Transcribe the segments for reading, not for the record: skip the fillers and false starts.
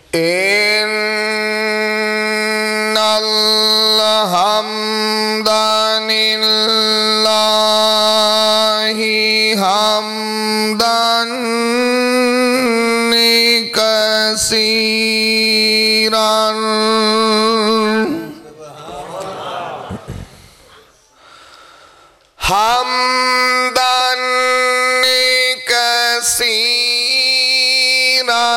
إن الحمد لله حمدا كثيرا حمدا كثيرا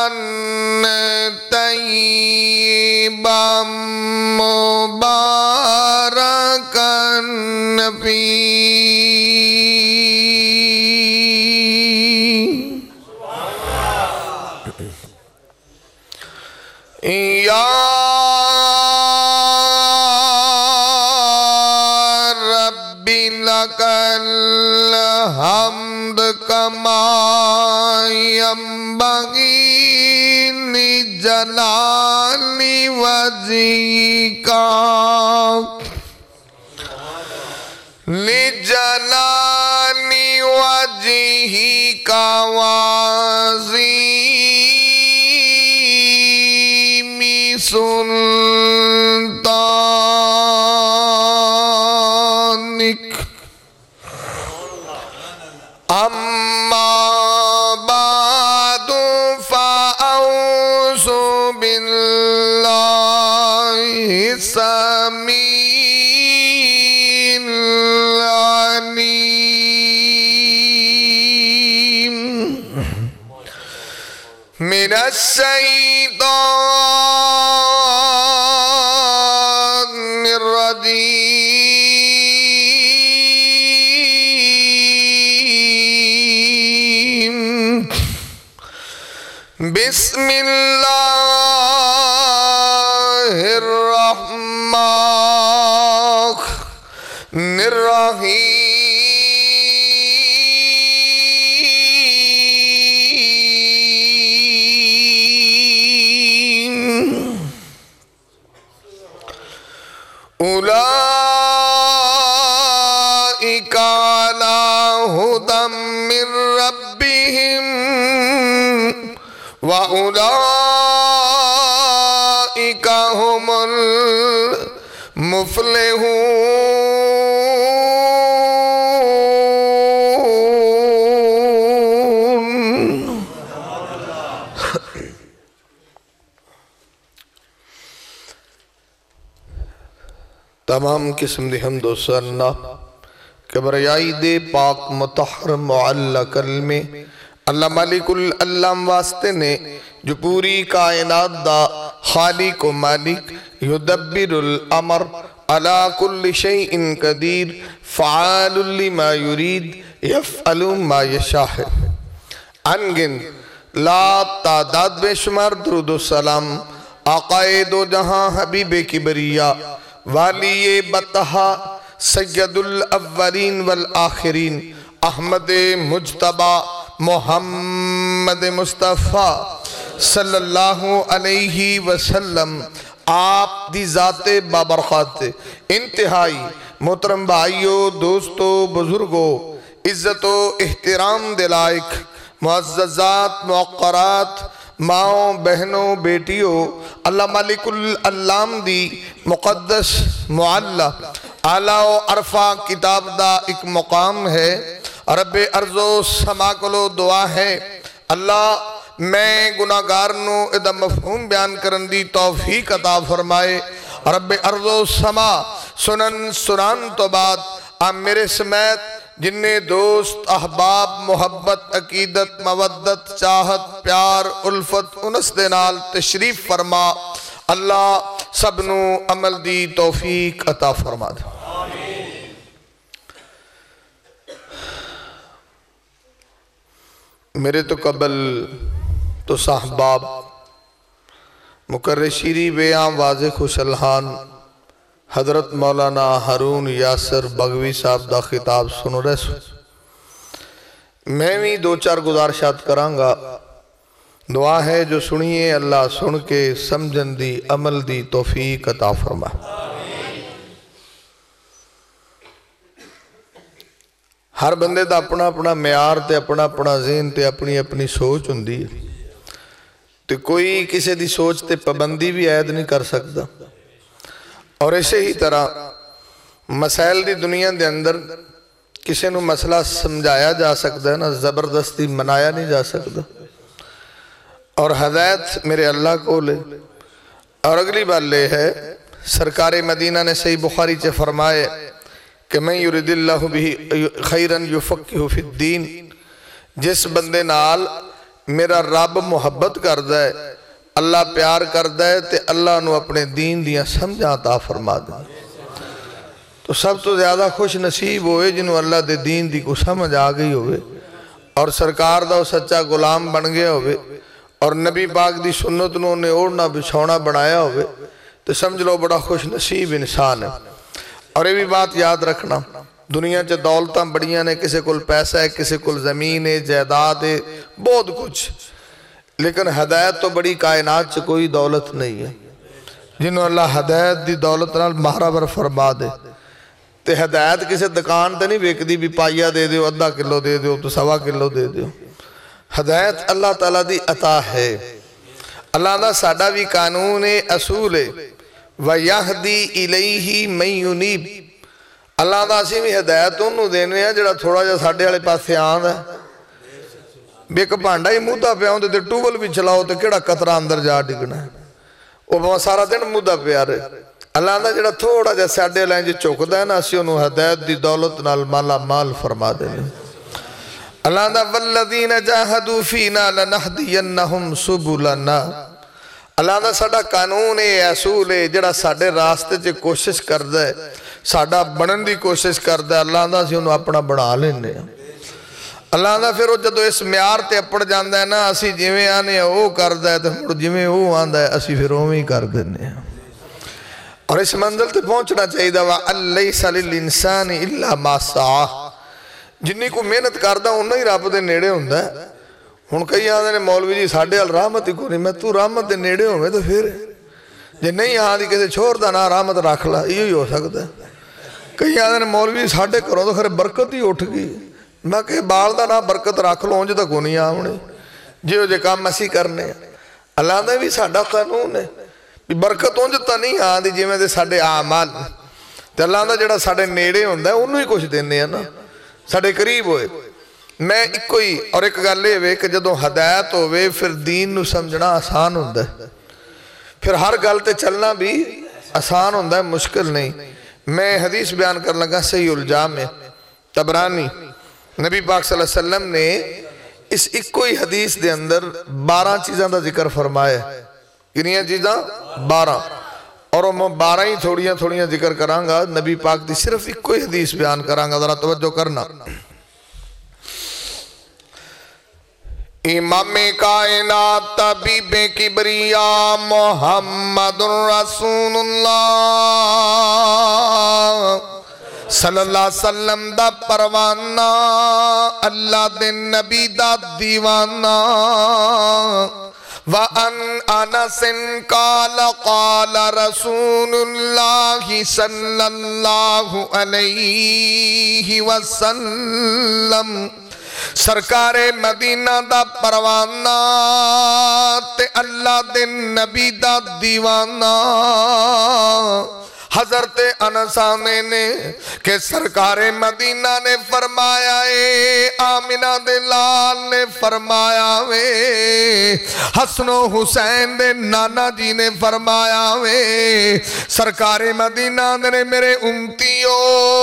طيبا مباركا فيه يا رب لك الحمد كما ينبغي لجلال وجهك لجلال وجهك وعظيم سلطانك أما بعد فأعوذ بالله السميع العليم من الشيطان الرجيم بسم الله الرحمن الرحيم أولئك على هدى من ربهم وأولئك هم المفلحون تمام قسم دی حمد و ثنا کبریائی دے پاک مطہر معلّہ کلمے اللہ مالک العلم واسطے نے جو پوری کائنات دا خالق و مالک یدبر الامر علا کل شیء قدیر فعال لما یرید یفعل ما یشاء انگن لا تعداد بے شمار درود و سلام آقائے دو جہاں حبیب کبریہ والی بطہا سید الاولین والآخرین احمد مجتبہ محمد مصطفیٰ صلی اللہ علیہ وسلم آپ دی ذات بابرخات انتہائی محترم بھائیو دوستو بزرگو عزت و احترام دلائق معززات موقرات ماؤں بہنوں بیٹیوں اللہ مالک العلام دی مقدس معلّہ اعلیٰ و عرفہ کتاب دا ایک مقام ہے رب ارض و سما کلو دعا ہے اللہ میں گناہگار نو ادھا مفہوم بیان کرن دی توفیق عطا فرمائے رب ارض و سما سنن سنان تو بعد آپ میرے سمیت جنہیں دوست احباب محبت عقیدت مودت چاہت پیار الفت انس دینال تشریف فرما اللہ سبنو عمل دی توفیق عطا فرما دے میرے تو قبل تو صاحباب مقرر شیری بیان واضح خوش الہان حضرت مولانا ہارون یاسر بغوی صاحب دا خطاب سنو رہے سو میں بھی دو چار گزارشات کرانگا دعا ہے جو سنیے اللہ سن کے سمجھن دی عمل دی توفیق عطا فرما ہر بندے دا اپنا اپنا معیار تے اپنا اپنا ذہن تے اپنی اپنی سوچ ہوندی ہے تو کوئی کسی دی سوچ تے پابندی بھی عائد نہیں کر سکتا۔ اور اسی ہی طرح مسائل دی دنیا دے اندر کسی نو مسئلہ سمجھایا جا سکتا ہے نا، زبردستی منایا نہیں جا سکتا۔ اور ہدایت میرے اللہ کو لے۔ اور اگلی بات لے ہے، سرکار مدینہ نے صحیح بخاری چے فرمائے کہ میں یرید اللہ بھی خیرن یفقہ فی الدین، جس بندے نال میرا رب محبت کردہ ہے، اللہ پیار کردہ ہے، تے اللہ نو اپنے دین دیا سمجھا عطا فرما دے۔ تو سب تو زیادہ خوش نصیب ہوئے جنہوں اللہ دے دین دی کو سمجھ آ گئی ہوئے اور سرکار دا وہ سچا غلام بن گیا ہوئے اور نبی پاک دی سنت نو نے اوڑنا بچھونا بنایا ہوئے، تو سمجھ لو بڑا خوش نصیب انسان ہے۔ اور یہ بھی بات یاد رکھنا، دنیا چے دولتاں بڑیاں نے، کسی کل پیسہ ہے، کسی کل زمین ہے، جائیداد ہے، بہت کچھ، لیکن ہدایت تو بڑی کائنات چے کوئی دولت نہیں ہے۔ جنہوں اللہ ہدایت دی دولت نال مہربر فرما دے، تے ہدایت کسی دکان تے نہیں ویک دی بھی پائیا دے دیو، آدھا کلو دے دیو، تو 1.25 کلو دے دیو۔ ہدایت اللہ تعالیٰ دی عطا ہے۔ اللہ دا ساڑھا بھی قانون اصول ہے، وَيَهْدِي إِلَيْهِ مَن يُنِيبُ۔ اللہ دا اسی بھی ہدایت انہوں دینے ہیں جڑا تھوڑا جا ساڑھے والے پاس سے آن ہے، بیک پانڈا ہی مودہ پہ آؤں تے ٹوبل بھی چلاؤ تے کیڑا قطرہ اندر جا ڈگنا ہے، وہ بہت سارا دن مودہ پہ آ رہے۔ اللہ دا جڑا تھوڑا جا ساڑھے لائن جی چوک ہے نا، اسی انہوں ہدایت دی دولت نال مالا مال فرما دینے۔ اللہ دا وَالَّذِينَ جَاهَدُوا فِينَا لَنَهْدِيَنَّهُمْ سُبُلَنَا۔ اللہ دا ساڑھا قانون اصول ہے جڑا ساڑھے راستے چے کوشش کردہ ہے، ساڑھا بڑھن دی کوشش کردہ ہے، اللہ دا سی انہوں اپنا بڑھا لینے ہیں۔ اللہ دا پھر وہ جدو اس معیار تے اپڑ جاندہ ہے نا، اسی جویں آنے ہیں وہ کردہ ہے، تو جویں وہ آندہ ہے اسی پھر وہ ہی کر دینے ہیں۔ اور اس منزل تے پہنچنا چاہیے دا وَأَلَّيْسَ لِلْإِنسَانِ إِلَّا مَا سَعَى۔ جنہی کو محنت کردہ انہوں ہی رب دے نیڑے ہوندہ ہے۔ ہن کئی آدھے نے مولوی جی ساڑھے ال رحمت ہی کو نہیں، میں تو رحمت دے نیڑے ہوئے تو پھر جے نہیں آدھی کسی چھوڑ دا نا رحمت رکھ لا، یہ ہی ہو سکتا ہے۔ کئی آدھے نے مولوی جی ساڑھے کرو تو خیر برکت ہی اٹھ گئی، میں کہ بال دا نا برکت رکھ لو انج دا کو نہیں آونے جے کام اسی کرنے ہیں۔ اللہ دا بھی ساڑھا قانون ہے، برکت انج تا نہیں آدھی جی میں دے ساڑھے اعمال، تے اللہ دا جڑا ساڑھے نیڑے ہوندہ ہے انہوں ہی کچھ دینے ہیں نا، ساڑھے قریب ہوئے۔ میں ایک کوئی اور ایک گل لے ہوئے کہ جدو ہدایت ہوئے پھر دین نو سمجھنا آسان ہوندہ ہے، پھر ہر گل تے چلنا بھی آسان ہوندہ ہے، مشکل نہیں۔ میں حدیث بیان کر لگا صحیح الجامع طبرانی، نبی پاک صلی اللہ علیہ وسلم نے اس ایک کوئی حدیث دے اندر 12 چیزاں دا ذکر فرمایا ہے۔ کنیاں چیزاں 12، اور میں 12 ہی تھوڑیاں ذکر کرانگا، نبی پاک دی صرف ایک کوئی حدیث بیان کرانگا، ذرا توجہ کرنا۔ امام کائنات طبیب کبریا محمد رسول اللہ صلی اللہ علیہ وسلم دا پروانہ، اللہ دے نبی دا دیوانہ۔ وَأَنْ أَنَسٍ قَالَ قَالَ رَسُولُ اللَّهِ صَلَّى اللَّهُ عَلَيْهِ وَسَلَّمَ۔ سرکار مدینہ دا پروانہ تے اللہ دے نبی دا دیوانہ۔ حضرت انس آنے نے کہ سرکار مدینہ نے فرمایا اے آمینہ دے لال نے فرمایا وے، حسن و حسین دے نانا جی نے فرمایا وے، سرکار مدینہ نے میرے امتیوں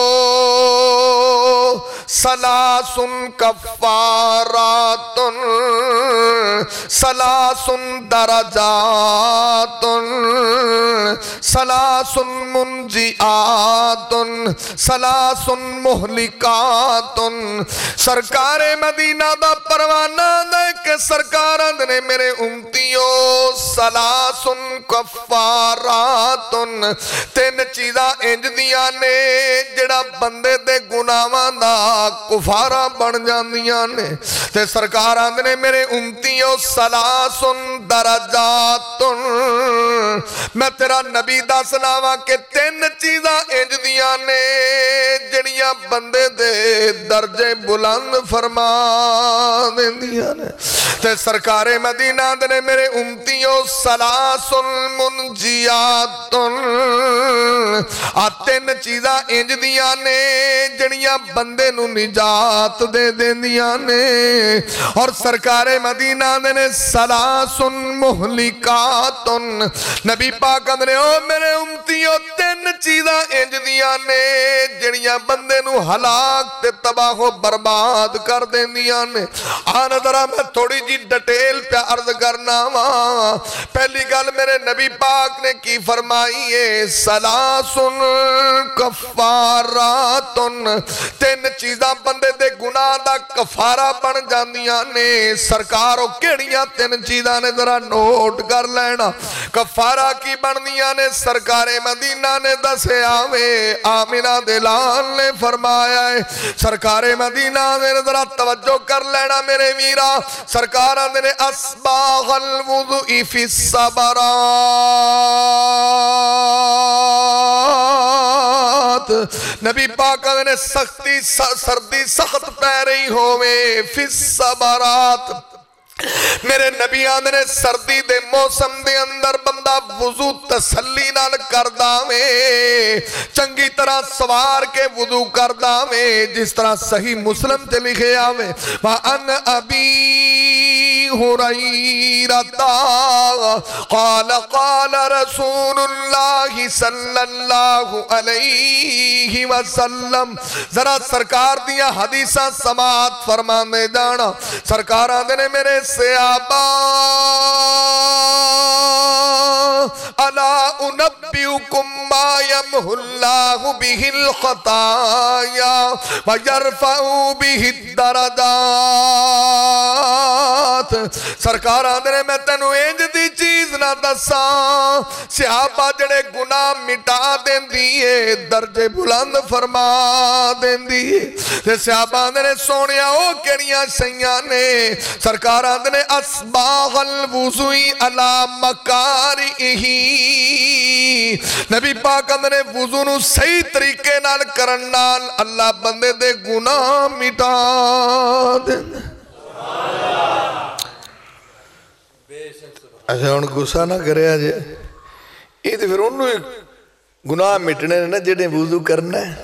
سلاسن کفاراتن سلاسن درجاتن سلاسن منجیاتن سلاسن محلکاتن۔ سرکار مدینہ دا پروانہ دے کہ سرکاران نے میرے امتیوں سلاسن کفاراتن، 3 چیزاں انج دیاں نے جڑا بندے دے گناہاں دا کفارہ بن جاندیاں نے، تے سرکاران نے میرے امتیوں سلاسن درجاتن، میں تیرا نبی دسنا وا کہ 3 چیزاں انج دیاں نے جڑیاں بندے دے درجے بلند فرما دیندیاں نے تے سرکار مدینہ دے میرے امتیوں ثلاث منجیات 3 چیزاں انج دیاں نے جڑیاں بندے نو نجات دے دیندیاں نے اور سرکار مدینہ نے ثلاث مہلکات نبی پاک نے او میرے امتیوں 3 چیزاں انج دیاں نے جڑیاں بندے نو ہلاک تے تباہ و برباد کر دیندیاں نے آن ذرا میں تھوڑی جی ڈیٹیل پہ عرض کرنا وا پہلی گل میرے نبی پاک نے کی فرمائی ہے ثلاث کفارات 3 چیزاں بندے دے گناہ دا کفارہ بن جاندیاں نے سرکارو کیڑیاں 3 چیزاں نے ذرا نوٹ کر لینا کفارہ کی بندیاں نے سرکار مدینہ نے دسے آمینہ دلال نے فرمایا ہے سرکار مدینہ نے ذرا توجہ کر لینا میرے میرا سرکار نے اسباغ الوضوء فی الصبرات نبی پاک نے سختی سردی سخت پہ رہی ہوئے فی الصبرات میرے نبی آدھے نے سردی دے موسم دے اندر بندہ وضو تسلی نال کردہ میں چنگی طرح سوار کے وضو کردہ میں جس طرح صحیح مسلم تے لکھے آوے وَأَنْ أَبِي هُرَيْرَةَ قَالَ قَالَ رَسُولُ اللَّهِ صَلَّى اللَّهُ عَلَيْهِ وَسَلَّمْ ذرا سرکار دیا حدیثہ سماعت فرمانے جانا سرکار آدھے نے میرے صحابہ الا انبئکم ما یمحو اللہ بہ الخطایا ویرفع بہ الدرجات سرکار آدھے میں تینو انج دی چیز نہ دسا صحابہ جڑے گناہ مٹا دین دیئے درجے بلند فرما دین دیئے صحابہ آدھے سونیا او کڑیاں سیانے سرکار آدھے اسباغ الوضوئی علی مکارئہی نبی پاک نے وضو نو صحیح طریقے نال کرن نال اللہ بندے دے گناہ مٹا دیں اچھا ان گسا نہ کرے آجے یہ تو پھر انہوں گناہ مٹنے نے جڑے وضو کرنا ہے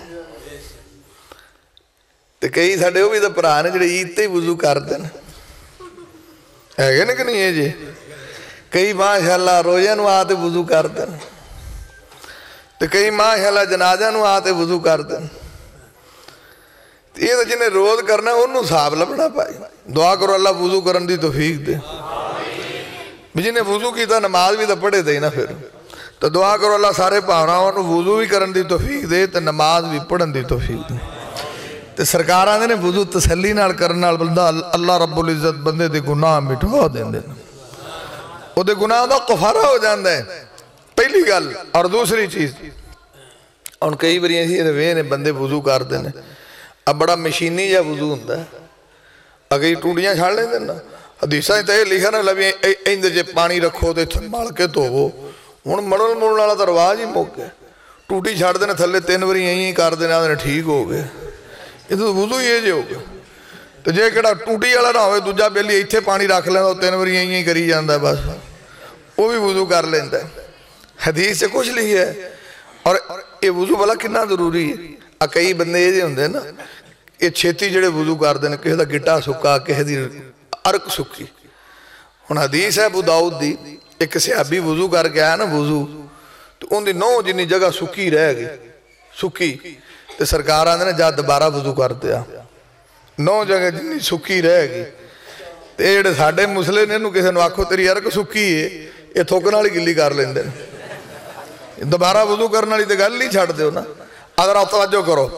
تو کئی ساڑھے ہو بھی تو پرانے جڑے عید تے ہی وضو کر دیں ہے گئے نا کہ نہیں ہے جی کئی ماشاءاللہ روزہ نو آتے وضو کر دیں تو کئی ماشاءاللہ جنازہ نو آتے وضو کر دیں یہ تو جنہیں روز کرنا ہے انہوں صاحب لبنا پائے دعا کرو اللہ وضو کرن دی توفیق دے جنہیں وضو کی تا نماز بھی تو پڑھے دے نا پھر تو دعا کرو اللہ سارے پاہراؤں وضو بھی کرن دی توفیق دے تو نماز بھی پڑھن دی توفیق دے تو سرکارہ نے وضو تسلی نال کرنا بلدہ اللہ رب العزت بندے دے گناہ مٹھوا دیں دے وہ دے گناہ دا کفارہ ہو جاندہ ہے پہلی گل اور دوسری چیز ان کئی بری ایسی روے نے بندے وضو کر دینے اب بڑا مشینی یا وضو ہوندہ ہے اگر یہ ٹوٹیاں چھاڑ لیں دینا حدیثہ ہی تاہے لکھا نا لبی ایندے جے پانی رکھو دے تھمال کے تو وہ ان مڑل مڑل والا درواز ہی موقع ٹوٹی چھاڑ دینے تھلے 3 بری یہیں کر دینے ٹھیک ہو گئے یہ تو وضو یہ جے ہو گئے تو جے کڑا ٹوٹی والا نہ ہوئے دوجہ بیلی ایتھے پانی رکھ لینا 3 بری یہیں کری جاندہ ہے بس وہ بھی وضو کر لیندہ ہے حدیث سے کچھ لکھی ہے اور یہ وضو بلا کتنا ضروری ہے کئی بندے یہ ہوندے نا یہ چھیتی جڑے وضو کر دینے کسی دا گٹا سکا کسی دی عرق سکی ہن حدیث ہے ابو داؤد دی ایک صحابی وضو کر کے آیا نا وضو تو ان دی 9 جنی جگہ سکی رہ گئی سکی تو سرکار آدھے نے جا دوبارہ وضو کر دیا 9 جگہ جنی سکی رہ گئی تو یہ جڑے ساڑھے مسلے نے انہوں کسی نے آکھو تیری عرق سکی ہے یہ تھوکنا لی گلی کر لیندے دوبارہ وضو کرنا لی تے گل نہیں چھاڑ دیو نا اگر آپ توجہ کرو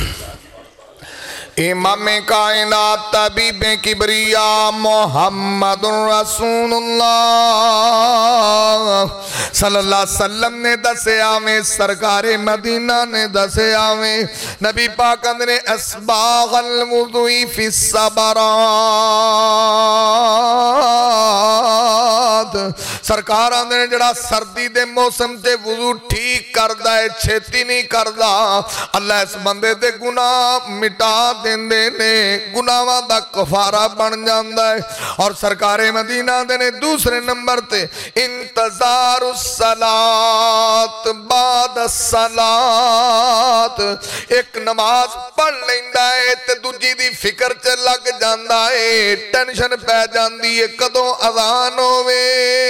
امام کائنات طبیب کبریا محمد رسول اللہ صلی اللہ علیہ وسلم نے دسے آویں سرکار مدینہ نے دسے آویں نبی پاک نے اسباغ الوضوئی فی الصبرات سرکار آندے نے جڑا سردی دے موسم تے وضو ٹھیک کردہ ہے چھیتی نہیں کردہ اللہ اس بندے دے گناہ مٹا دیندے نے گناہاں دا کفارہ بن جاندہ ہے اور سرکار مدینہ دے نے دوسرے نمبر تے انتظار الصلاة بعد الصلاة ایک نماز پڑھ لیندہ ہے تے دوجی دی فکر چے لگ جاندہ ہے ٹینشن پہ جاندی ہے کدوں اذان ہوئے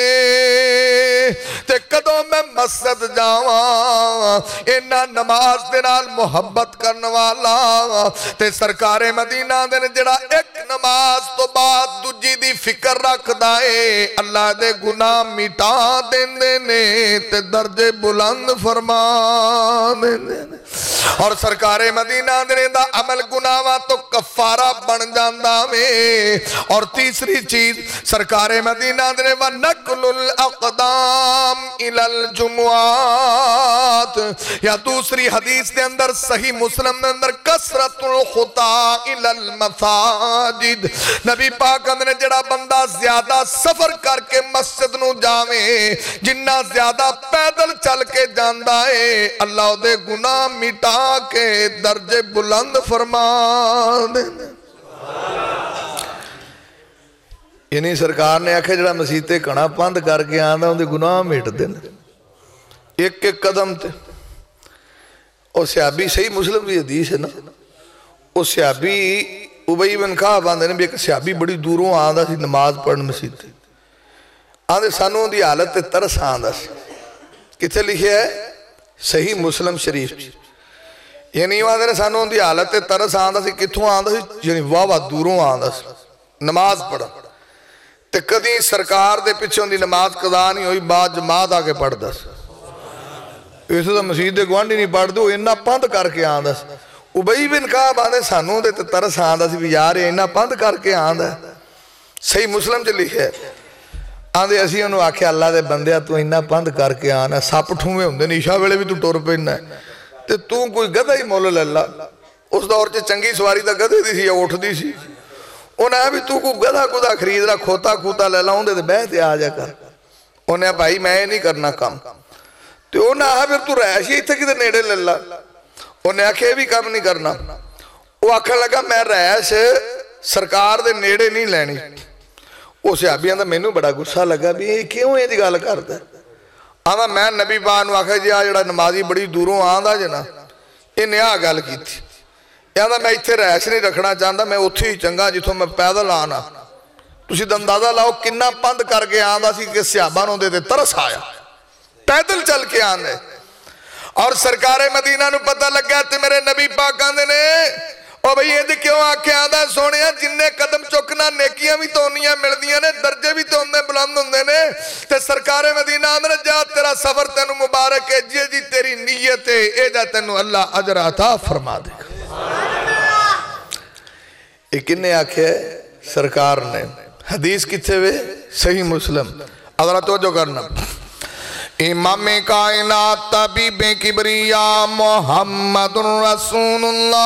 تے کدوں میں مسجد جاواں انہا نماز دے نال محبت کرنے والا تے سرکار مدینہ دے نے جڑا ایک نماز تو بعد دوجی دی فکر رکھ دائے اللہ دے گناہ مٹا دیندے نے تے درجے بلند فرما دیندے نے اور سرکار مدینہ دے دا عمل گناہاں تو کفارہ بن جاندہ میں اور تیسری چیز سرکار مدینہ دے وَنَقْلُ الْأَقْدَامِ إِلَى الْجُمُعَاتِ یا دوسری حدیث دے اندر صحیح مسلم دے اندر کثرت الخطا إِلَى الْمَسَاجِدِ نبی پاک نے جڑا بندہ زیادہ سفر کر کے مسجد نو جاویں جنہ زیادہ پیدل چل کے جاندہ ہے اللہ دے گناہ مٹا کے درجے بلند فرما دے یعنی سرکار نے آکھے جڑا مسیتے کنا پند کر کے آندہ ان دے گناہ مٹ دیں ایک ایک قدم تے اور صحابی صحیح مسلم دی حدیث ہے نا اور صحابی ابئی بن کعب آندے نے بھی ایک صحابی بڑی دوروں آندہ سی نماز پڑھن مسیتے آندے سانوں دی حالت تے ترس آندہ سی کتے لکھے ہے صحیح مسلم شریف یعنی آندے نے سانوں دی حالت تے ترس آندہ سی کتھوں آندہ سی یعنی واہ دوروں آندہ سی نماز پڑھا تے کدی سرکار دے پچھوں دی نماز قضا نہیں ہوئی بعد جماعت آکے پڑھ دس اسے تو مسجد دے گوانڈی نہیں پڑھ دو انہا پند کر کے آن دس ابئی بن کعب آنے سانوں دے ترس آن دس بھی یار انہا پند کر کے آن دس صحیح مسلم چلی ہے آندے اسی انہوں آکھے اللہ دے بندیا تو انہا پند کر کے آنا ساپ ٹھومے ہوندے نیشا ویلے بھی تو ٹور پہننا ہے تے تو کوئی گدہ ہی مولا اللہ اس دور چے چنگی سواری دا گدہ دی سی یا اٹھ دی سی انہیں بھی تو کو گدہ گدہ خرید رہا کھوتا کھوتا لے لاؤں دے بیٹھے آ جا کر انہیں بھائی میں نہیں کرنا کام تو انہیں پھر تو رہشی ہی تھا کہ نیڑے لے لا انہیں آکھے بھی کام نہیں کرنا وہ آکھا لگا میں رہش سرکار دے نیڑے نہیں لینی اسے آبی آندھا میں نے بڑا گسا لگا بھی یہ کیوں یہ جگال کرتا ہے آندھا میں نبی بانو آکھا جی آجڑا نمازی بڑی دوروں آندھا جنا انہیں آگال کی تھی یہاں میں اتھے رہش نہیں رکھنا چاہتا میں اتھی ہی چنگا جتوں میں پیدل آنا تُسی اندازہ لاؤ کنہ پند کر کے آندھا سی کہ صحابانوں دے ترس آیا پیدل چل کے آندھے اور سرکار مدینہ نو پتہ لگ گیا تے میرے نبی پاک آندھے نے اور بھئی یہ کیوں آکے آندھا سونے ہیں جننے قدم چکنا نیکیاں بھی تو انیاں مردیاں نے درجے بھی تو انہیں بلند ہوندے نے تے سرکار مدینہ آندھے جا تیرا سفر تینو مبارک ہے جی تیری نیت ہے اے جا تینو اللہ عجر عطا فرما دے گا ایک انہیں آکھے سرکار نے حدیث کتھے ہوئے صحیح مسلم اگر توجہ کرنا امام کائنات طبیب کبریاء محمد رسول اللہ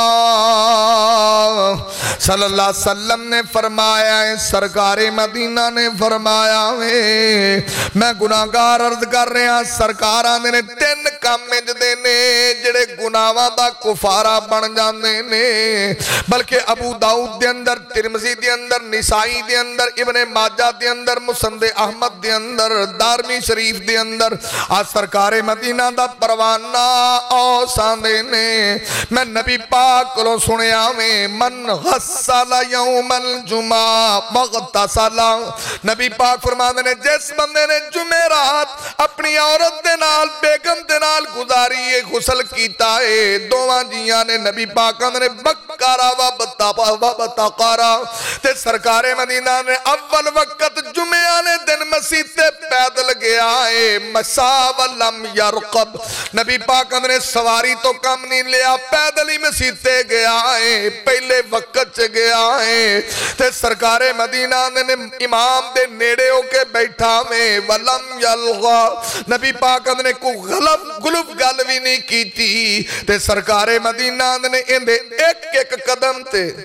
صلی اللہ علیہ وسلم نے فرمایا ہے سرکار مدینہ نے فرمایا ہے میں گناہگار عرض کر رہے ہیں سرکار آنے نے 3 کام میں دینے جڑے گناہاں دا کفارہ بن جاندے نے بلکہ ابو داؤد دے اندر ترمذی دے اندر نسائی دے اندر ابن ماجہ دے اندر مسند احمد دے اندر دارمی شریف دے اندر آج سرکار مدینہ دا پروانہ آسان دینے میں نبی پاک کو سنیا میں من غسل یوم الجمعہ مغتسل نبی پاک فرما دینے جس بندے نے جمعرات اپنی عورت دے نال بیگم دے نال گزاری غسل کیتا ہے دوواں جیاں نے نبی پاک نے بکارا و بتقارا تے سرکار مدینہ نے اول وقت جمعہ نے دن مسیح تے پیدل گیا ہے مساولم یرقب نبی پاک نے سواری تو کم نہیں لیا پیدل ہی مسیح گیا ہے پہلے وقت چ گیا ہے تے سرکار مدینہ نے امام دے نیڑے ہو کے بیٹھا میں ولم یلغا نبی پاک نے کوئی گلف گل بھی نہیں کی تھی تے سرکار مدینہ نے اندے ایک ایک قدم تے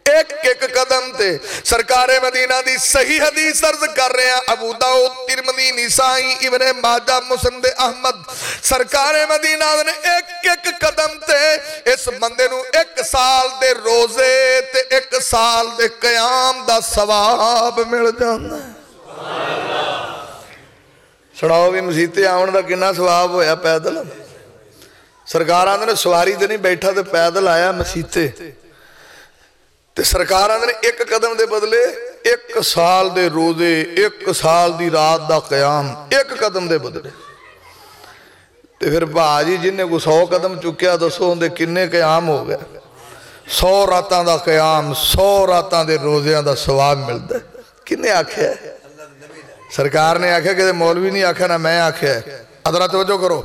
ایک ایک قدم تے سرکار مدینہ دی صحیح حدیث عرض کر رہے ہیں، ابو داؤد، ترمذی، نسائی، ابن ماجہ، مسند احمد، سرکار مدینہ نے ایک ایک قدم تے اس بندے نو 1 سال دے روزے تے 1 سال دے قیام دا ثواب مل جانا ہے۔ سناؤ بھی مسیتے آن دا کنا ثواب ہویا پیدل؟ سرکار آندھنے سواری دے نہیں بیٹھا تے پیدل آیا مسیتے تے سرکار آندھنے 1 قدم دے بدلے 1 سال دے روزے، 1 سال دی رات دا قیام، 1 قدم دے بدلے۔ تے پھر بھاجی جن نے کو 100 قدم چکیا تو 100 دے کنے قیام ہو گیا؟ 100 راتاں دا قیام، 100 راتاں دے روزیاں دا ثواب ملتا ہے۔ کنے آکھیا ہے؟ سرکار نے آکھیا کہ مولوی نہیں آکھیا نہ میں آکھیا ہے۔ حضرات توجہ کرو،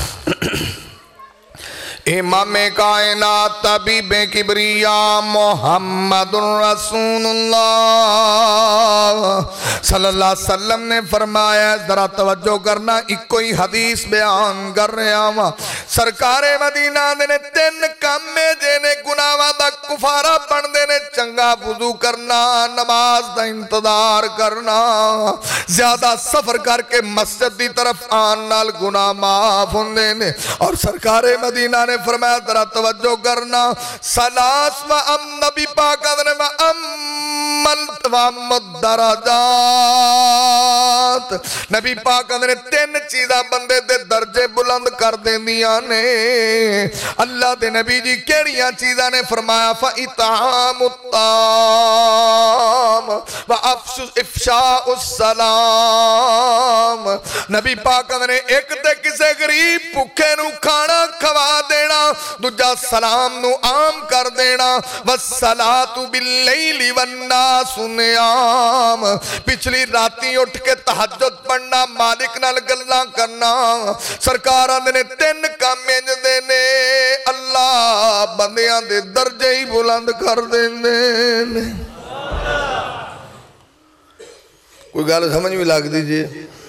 امام کائنات طبیب کبریا محمد رسول اللہ صلی اللہ علیہ وسلم نے فرمایا، ذرا توجہ کرنا، ایک کوئی حدیث بیان کر رہے ہیں۔ سرکار مدینہ نے 3 کام میں جینے گناہاں دا کفارہ بن دینے، چنگا وضو کرنا، نماز دا انتظار کرنا، زیادہ سفر کر کے مسجد دی طرف آن نال گناہ معاف ہوندے نے۔ اور سرکار مدینہ نے فرمایا ذرا توجہ کرنا، سلاس و نبی پاک نے درجات، نبی پاک نے 3 چیزاں بندے دے درجے بلند کر دیندیاں نے۔ اللہ دے نبی جی کیڑیاں چیزاں نے فرمایا، فَإِطْعَامُ الطَّعَامِ وَإِفْشَاءُ السَّلَامِ۔ نبی پاک نے ایک تے کسے غریب بھوکے نو کھانا کھوا دینا، دوجا سلام نو عام کر دینا، وَالصَّلَاةُ بِاللَّيْلِ وَالنَّاسُ نِيَامٌ، پچھلی راتی اٹھ کے تہجد پڑھنا، مالک نال گلاں کرنا۔ سرکاراں نے 3 کام دینے، اللہ بندیاں دے درجے ہی بلند کر دینے۔ کوئی گل سمجھ بھی لگ دیجئے؟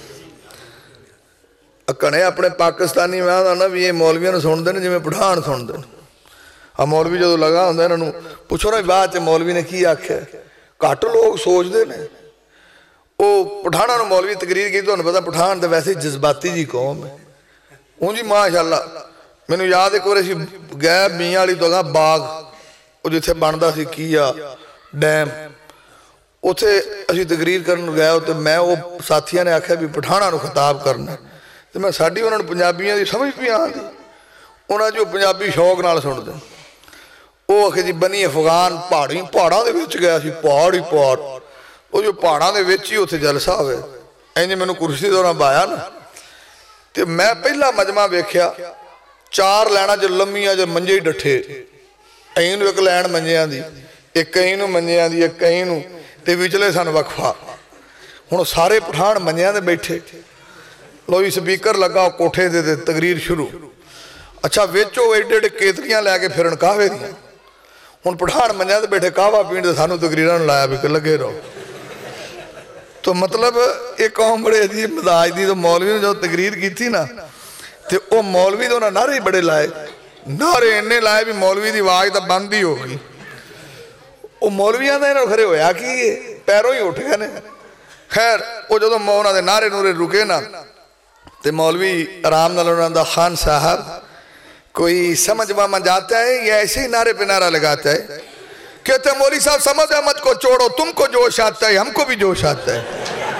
کنے اپنے پاکستانی میں آدھا نا بھی یہ مولویاں سن دیں جی میں پٹھان سن دیں۔ ہاں مولوی جو لگا ہوندے انہوں پوچھو نا بات مولوی نے کی آکھیا ہے؟ کٹ لوگ سوچ دے نے وہ پٹھانا نو مولوی تقریر کی تو انہوں پتا پٹھان دے ویسے جذباتی جی قوم ہے۔ ہوں جی ماشاءاللہ میں نے یاد ایک ورے سی گئے میاں والی تو گا باغ وہ جتھے بندہ سی کیا ڈیم اتھے اسی تقریر کرنے گیا تو میں وہ ساتھیاں نے آکھیا بھی پٹھانا نو خطاب کرنا، تو میں ساڑھی انہوں نے پنجابیاں دی سمجھ بھی آن دی، انہوں جو پنجابی شوق نال سن دیں۔ وہ آکھے جی بنی افغان پہاڑاں دے وچ گیا سی، پہاڑ ہی پہاڑ، وہ جو پہاڑاں دے وچ ہی اتھے جلسہ ہوئے، اینجے میں نے کرسی دورہ بایا نا، تو میں پہلا مجمع بیکھیا 4 لینا جو لمیاں جو منجے ہی ڈٹھے، اینو ایک لین منجیاں دی، ایک کہیں منجیاں دی، ایک کہیں تے وچلے سن وقفہ، ہن سارے پٹھان منجیاں دے بیٹھے، لوئی سپیکر لگا کوٹھے دے دے تقریر شروع۔ اچھا ویچو ایڈے ایڈے کیتریاں لے کے پھرن کاوے دیا، ہن پٹھان منجیاں دے بیٹھے کعوہ پینڈ دے سانو تقریران لایا بھی کہ لگے رہو۔ تو مطلب ایک قوم بڑے عجیب مزاج دی، تو مولوی نے جو تقریر کی تھی نا تو وہ مولوی تو نعرے بڑے لائے، نعرے انہیں لائے بھی مولوی دی آواز تو بند ہی ہوگی۔ وہ مولویاں دے انہوں کھڑے ہویا کہ پیروں ہی اٹھ گئے نے۔ خیر وہ جو انہوں دے نعرے نورے رکے نا تو مولوی آرام نالونہ دا خان صاحب کوئی سمجھ ماما جاتا ہے یا ایسے ہی نعرے پہ نعرہ لگاتا ہے؟ کہتے ہیں مولوی صاحب سمجھ احمد کو چھوڑو، تم کو جوش آتا ہے ہم کو بھی جوش آتا ہے۔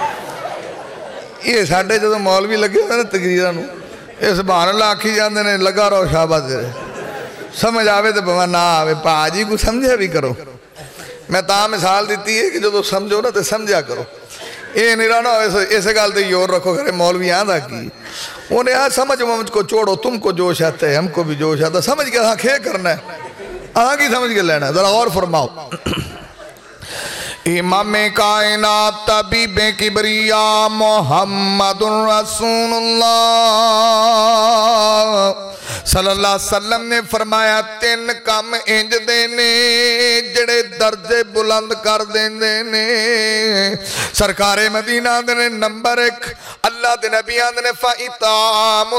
یہ ساڑھے جو مولوی لگے ہوئے نا تقریران اس سبحان اللہ آکھی جاندے نے لگا رہو شابہ تیرے، سمجھ آوے تو بہت نہ آوے، پاجی کو سمجھے بھی کرو۔ میں تاں مثال دیتی ہے کہ جو سمجھو نا تو سمجھا کرو، یہ نہیں رہنا ایسے گال تے یور رکھو گھرے مولوی آدھا کی انہیں آج سمجھ مجھ کو چھوڑو، تم کو جوش آتا ہے ہم کو بھی جوش آتا ہے، سمجھ کے ہاں کھے کرنا ہے، آہاں کی سمجھ کے لینا ہے، ذرا اور فرماؤ۔ امام کائنات طبیب کبریا محمد رسول اللہ صلی اللہ علیہ وسلم نے فرمایا 3 کام انج دینے جڑے درجے بلند کر دینے۔ سرکار مدینہ نے نمبر 1 اللہ دے نبی آندے نے فَإِطَعَامُ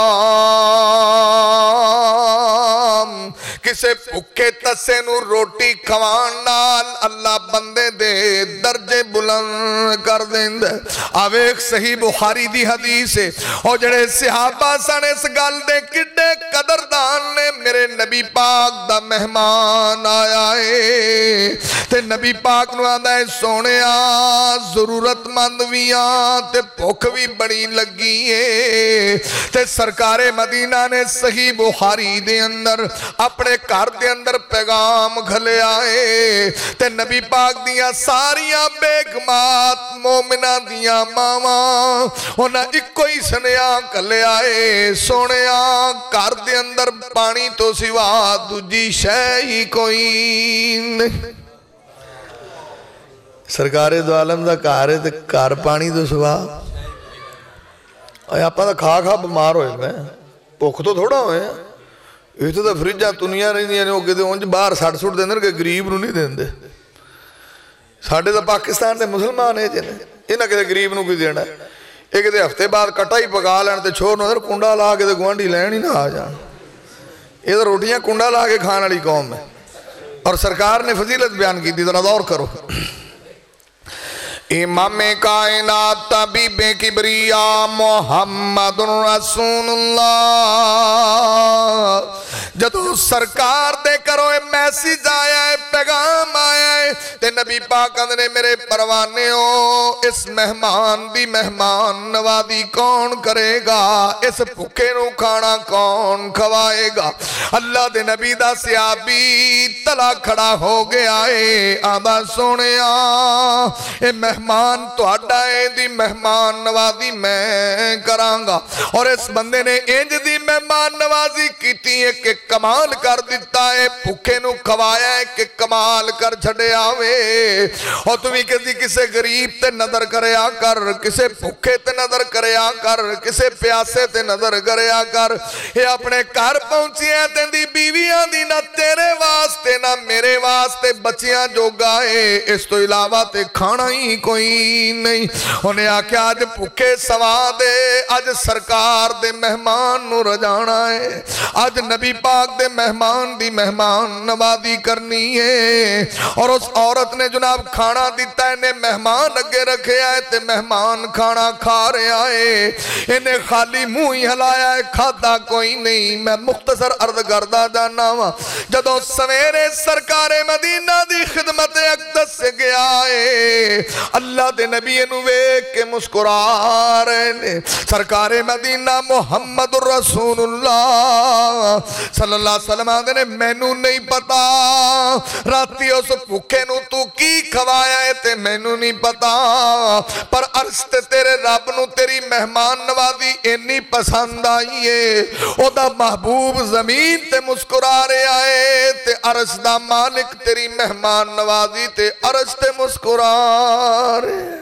الطَّعَامِ کسے بھکے تسے نو روٹی کھوان نال اللہ بندے دے درجے بلند کر دیندے آوے ایک صحیح بخاری دی حدیث ہے اور جڑے صحابہ سانے اس گل دے کڈے قدردان نے میرے نبی پاک دا مہمان آیا ہے تے نبی پاک نو آندہ ہے سونے ضرورت مندویاں تے بھوک بھی بڑی لگی ہے تے سرکار مدینہ نے صحیح بخاری دے اندر اپنے گھر دے اندر پیغام گھلے آئے تے نبی پاک دیاں ساریاں بیگمات مومنہ دیاں ماما انہاں ایک کوئی سنیاں کھلے آئے سونیاں گھر دے اندر پانی تو سوا دوجی شے ہی کوئی نہیں سرکار دو عالم دا کار ہے تے کار پانی تو سوا آپ دا کھا کھا بمار ہوئے میں بھوک تو تھوڑا ہوئے ہیں یہ تو فریجاں دنیا رہی دیا نے وہ کہتے ہیں باہر ساڑھ سوٹ دیندے کہ گریب نو نہیں دیندے ساڑھے دا پاکستان دے مسلمان ہے جنہیں یہ نہ کہتے گریب نو کی دینا ہے یہ کہتے ہفتے بعد کٹا ہی پکا لینے تے چھوڑ نظر کنڈا لا کے گوانڈی لین ہی نہ آ جان یہ تو روٹیاں کنڈا لا کے کھانا لی قوم ہے اور سرکار نے فضیلت بیان کی تھی ذرا دور کرو امام کائنات طبیب کبریا محمد رسول اللہ جدو سرکار دے کرو میسیج آیا ہے پیغام آیا ہے تے نبی پاک نے میرے پروانے ہو اس مہمان دی مہمان نوازی کون کرے گا اس بھوکے نو کھانا کون کھوائے گا اللہ دے نبی دا صحابی تلا کھڑا ہو گیا ہے آدھا سونے اے مہمان تو اڈائے دی مہمان نوازی میں کرانگا اور اس بندے نے انج دی مہمان نوازی کیتی ہے کہ کمال کر دیتا ہے بھوکے نو کھوایا ہے کہ کمال کر چھڑے آوے اور تمہیں کسے غریب تے نظر کرے آ کر کسے بھوکے تے نظر کرے آ کر کسے پیاسے تے نظر کرے آ کر یہ اپنے گھر پہنچی ہیں تے دی بیویاں دی نہ تیرے واسطے نہ میرے واسطے بچیاں جو گائے اس تو علاوہ تے کھانا ہی کوئی نہیں انہیں آکھیا آج بھوکے سوا دے آج سرکار دے مہمان نو رجانا ہے آج نبی پاک دے مہمان دی مہمان نوازی کرنی ہے اور اس عورت نے جناب کھانا دیتا ہے انہیں مہمان اگے رکھے آئے تے مہمان کھانا کھا رہے آئے انہیں خالی منہ ہی ہلایا ہے کھاتا کوئی نہیں میں مختصر عرض کردہ جانا ہوا جدو سویرے سرکار مدینہ دی خدمت اقدس سے گیا ہے اللہ دے نبی نوے کے مسکرا رہے نے سرکار مدینہ محمد رسول اللہ صلی اللہ علیہ وسلم آدھے نے مینو نہیں پتا راتی اس بھوکے نو تو کی کھوایا ہے تے مینو نہیں پتا پر عرض تے تیرے رب نو تیری مہمان نوازی انی پسند آئی ہے او دا محبوب زمین تے مسکرا رہے آئے تے عرض دا مالک تیری مہمان نوازی تے عرض تے مسکرا رہے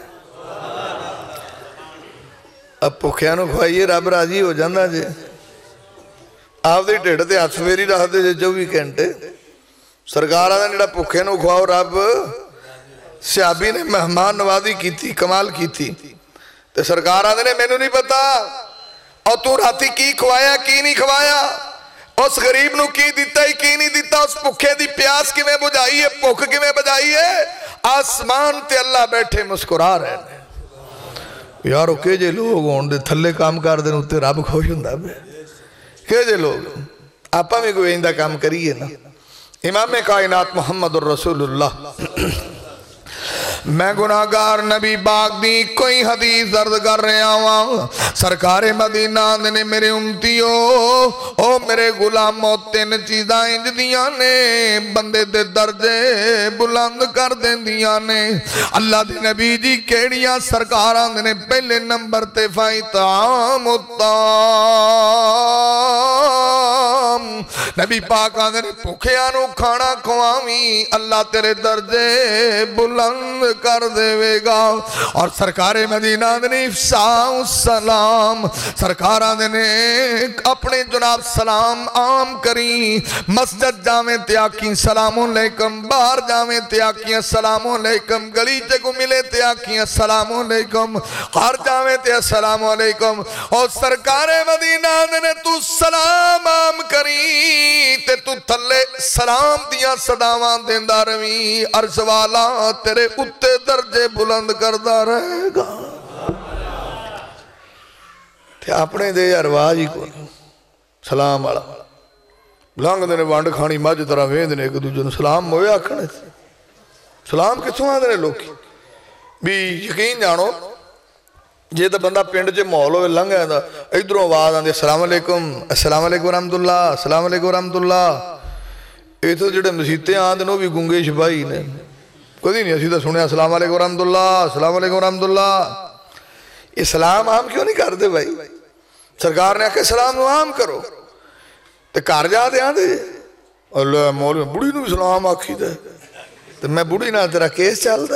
اب پکھیاں نو کھوائیے رب راضی ہو جاندہ جے آپ دی ٹیڑھ تے ہاتھ میری رہ دے جے 24 گھنٹے سرکار آدھا نیڑا پکھے نو کھواؤ رب صحابی نے مہمان نوازی کی تھی کمال کی تھی تے سرکار آدھا نے مینو نہیں پتا اور تو راتی کی کھوایا کی نہیں کھوایا اس غریب نو کی دیتا ہی کی نہیں دیتا اس پکھے دی پیاس کی میں بجائی ہے پکھ کی میں بجائی ہے آسمان تے اللہ بیٹھے مسکرا رہے ہیں یارو کہ جے لوگ ہون دے تھلے کام کر دے نوتے رب خوش ہوندہ بے کہ جے لوگ آپا میں کوئی اندہ کام کریے نا امام کائنات محمد الرسول اللہ میں گناہگار نبی باغ دی کوئی حدیث درد کر رہے آواں سرکار مدینہ نے میرے امتیو او میرے غلاموں تین چیزاں انج دیاں نے بندے دے درجے بلند کر دیں دیاں نے اللہ دے نبی جی کیڑیاں سرکاراں نے پہلے نمبر تے فائطعام الطعام सलाम। नबी पाक आंदे ने भुखियां नूं खाना खवावी अल्लाह तेरे दर्जे बुलंद कर देवेगा। और सरकारे मदीना आंदे ने इफ्साउ सलाम, सरकार आंदे ने अपने जनाब सलाम आम करी। मस्जिद जावे ते आखी सलामुअलैकुम, बाहर जावे ते आखी अस्सलामुअलैकुम, गली च को मिले ते आखी अस्सलामुअलैकुम, घर जावे ते अस्सलामुअलैकुम। और सरकारे मदीना ने तू सलाम आम करी ते तू थले सलाम दिया सदावां देंदा रवी, अर्श वाला तेरे उत्ते दर्जे बुलंद करदा रहेगा। ते अपने दे रिवाज ही कोई सलाम वाला लंघते ने वंड खानी मझ तरह वेंदे ने एक दूजे नूं सलाम मोए आखने। सलाम कित्थों आंदे ने लोग भी यकीन जानो जे तो बंदा पिंड च माहौल हो लंघ आंदा इधरों आवाज़ आती अस्सलाम वालेकुम, अस्सलाम वालेकुम रहमतुल्लाह, अस्सलाम वालेकुम रहमतुल्लाह। इत्थों जिहड़े मसीते आंदे ने वो भी गुंगे सिपाही ने, कदी नहीं असीं तां सुनिया अस्सलाम वालेकुम रहमतुल्लाह, अस्सलाम वालेकुम रहमतुल्लाह। ये सलाम आम क्यों नहीं करते भाई? सरकार ने आखे सलाम आम करो तो घर जाते आते अल्लाह मौलवी बुढ़ी नूं भी सलाम आखी दे तो मैं बुढ़ी नाल तेरा केस चलदा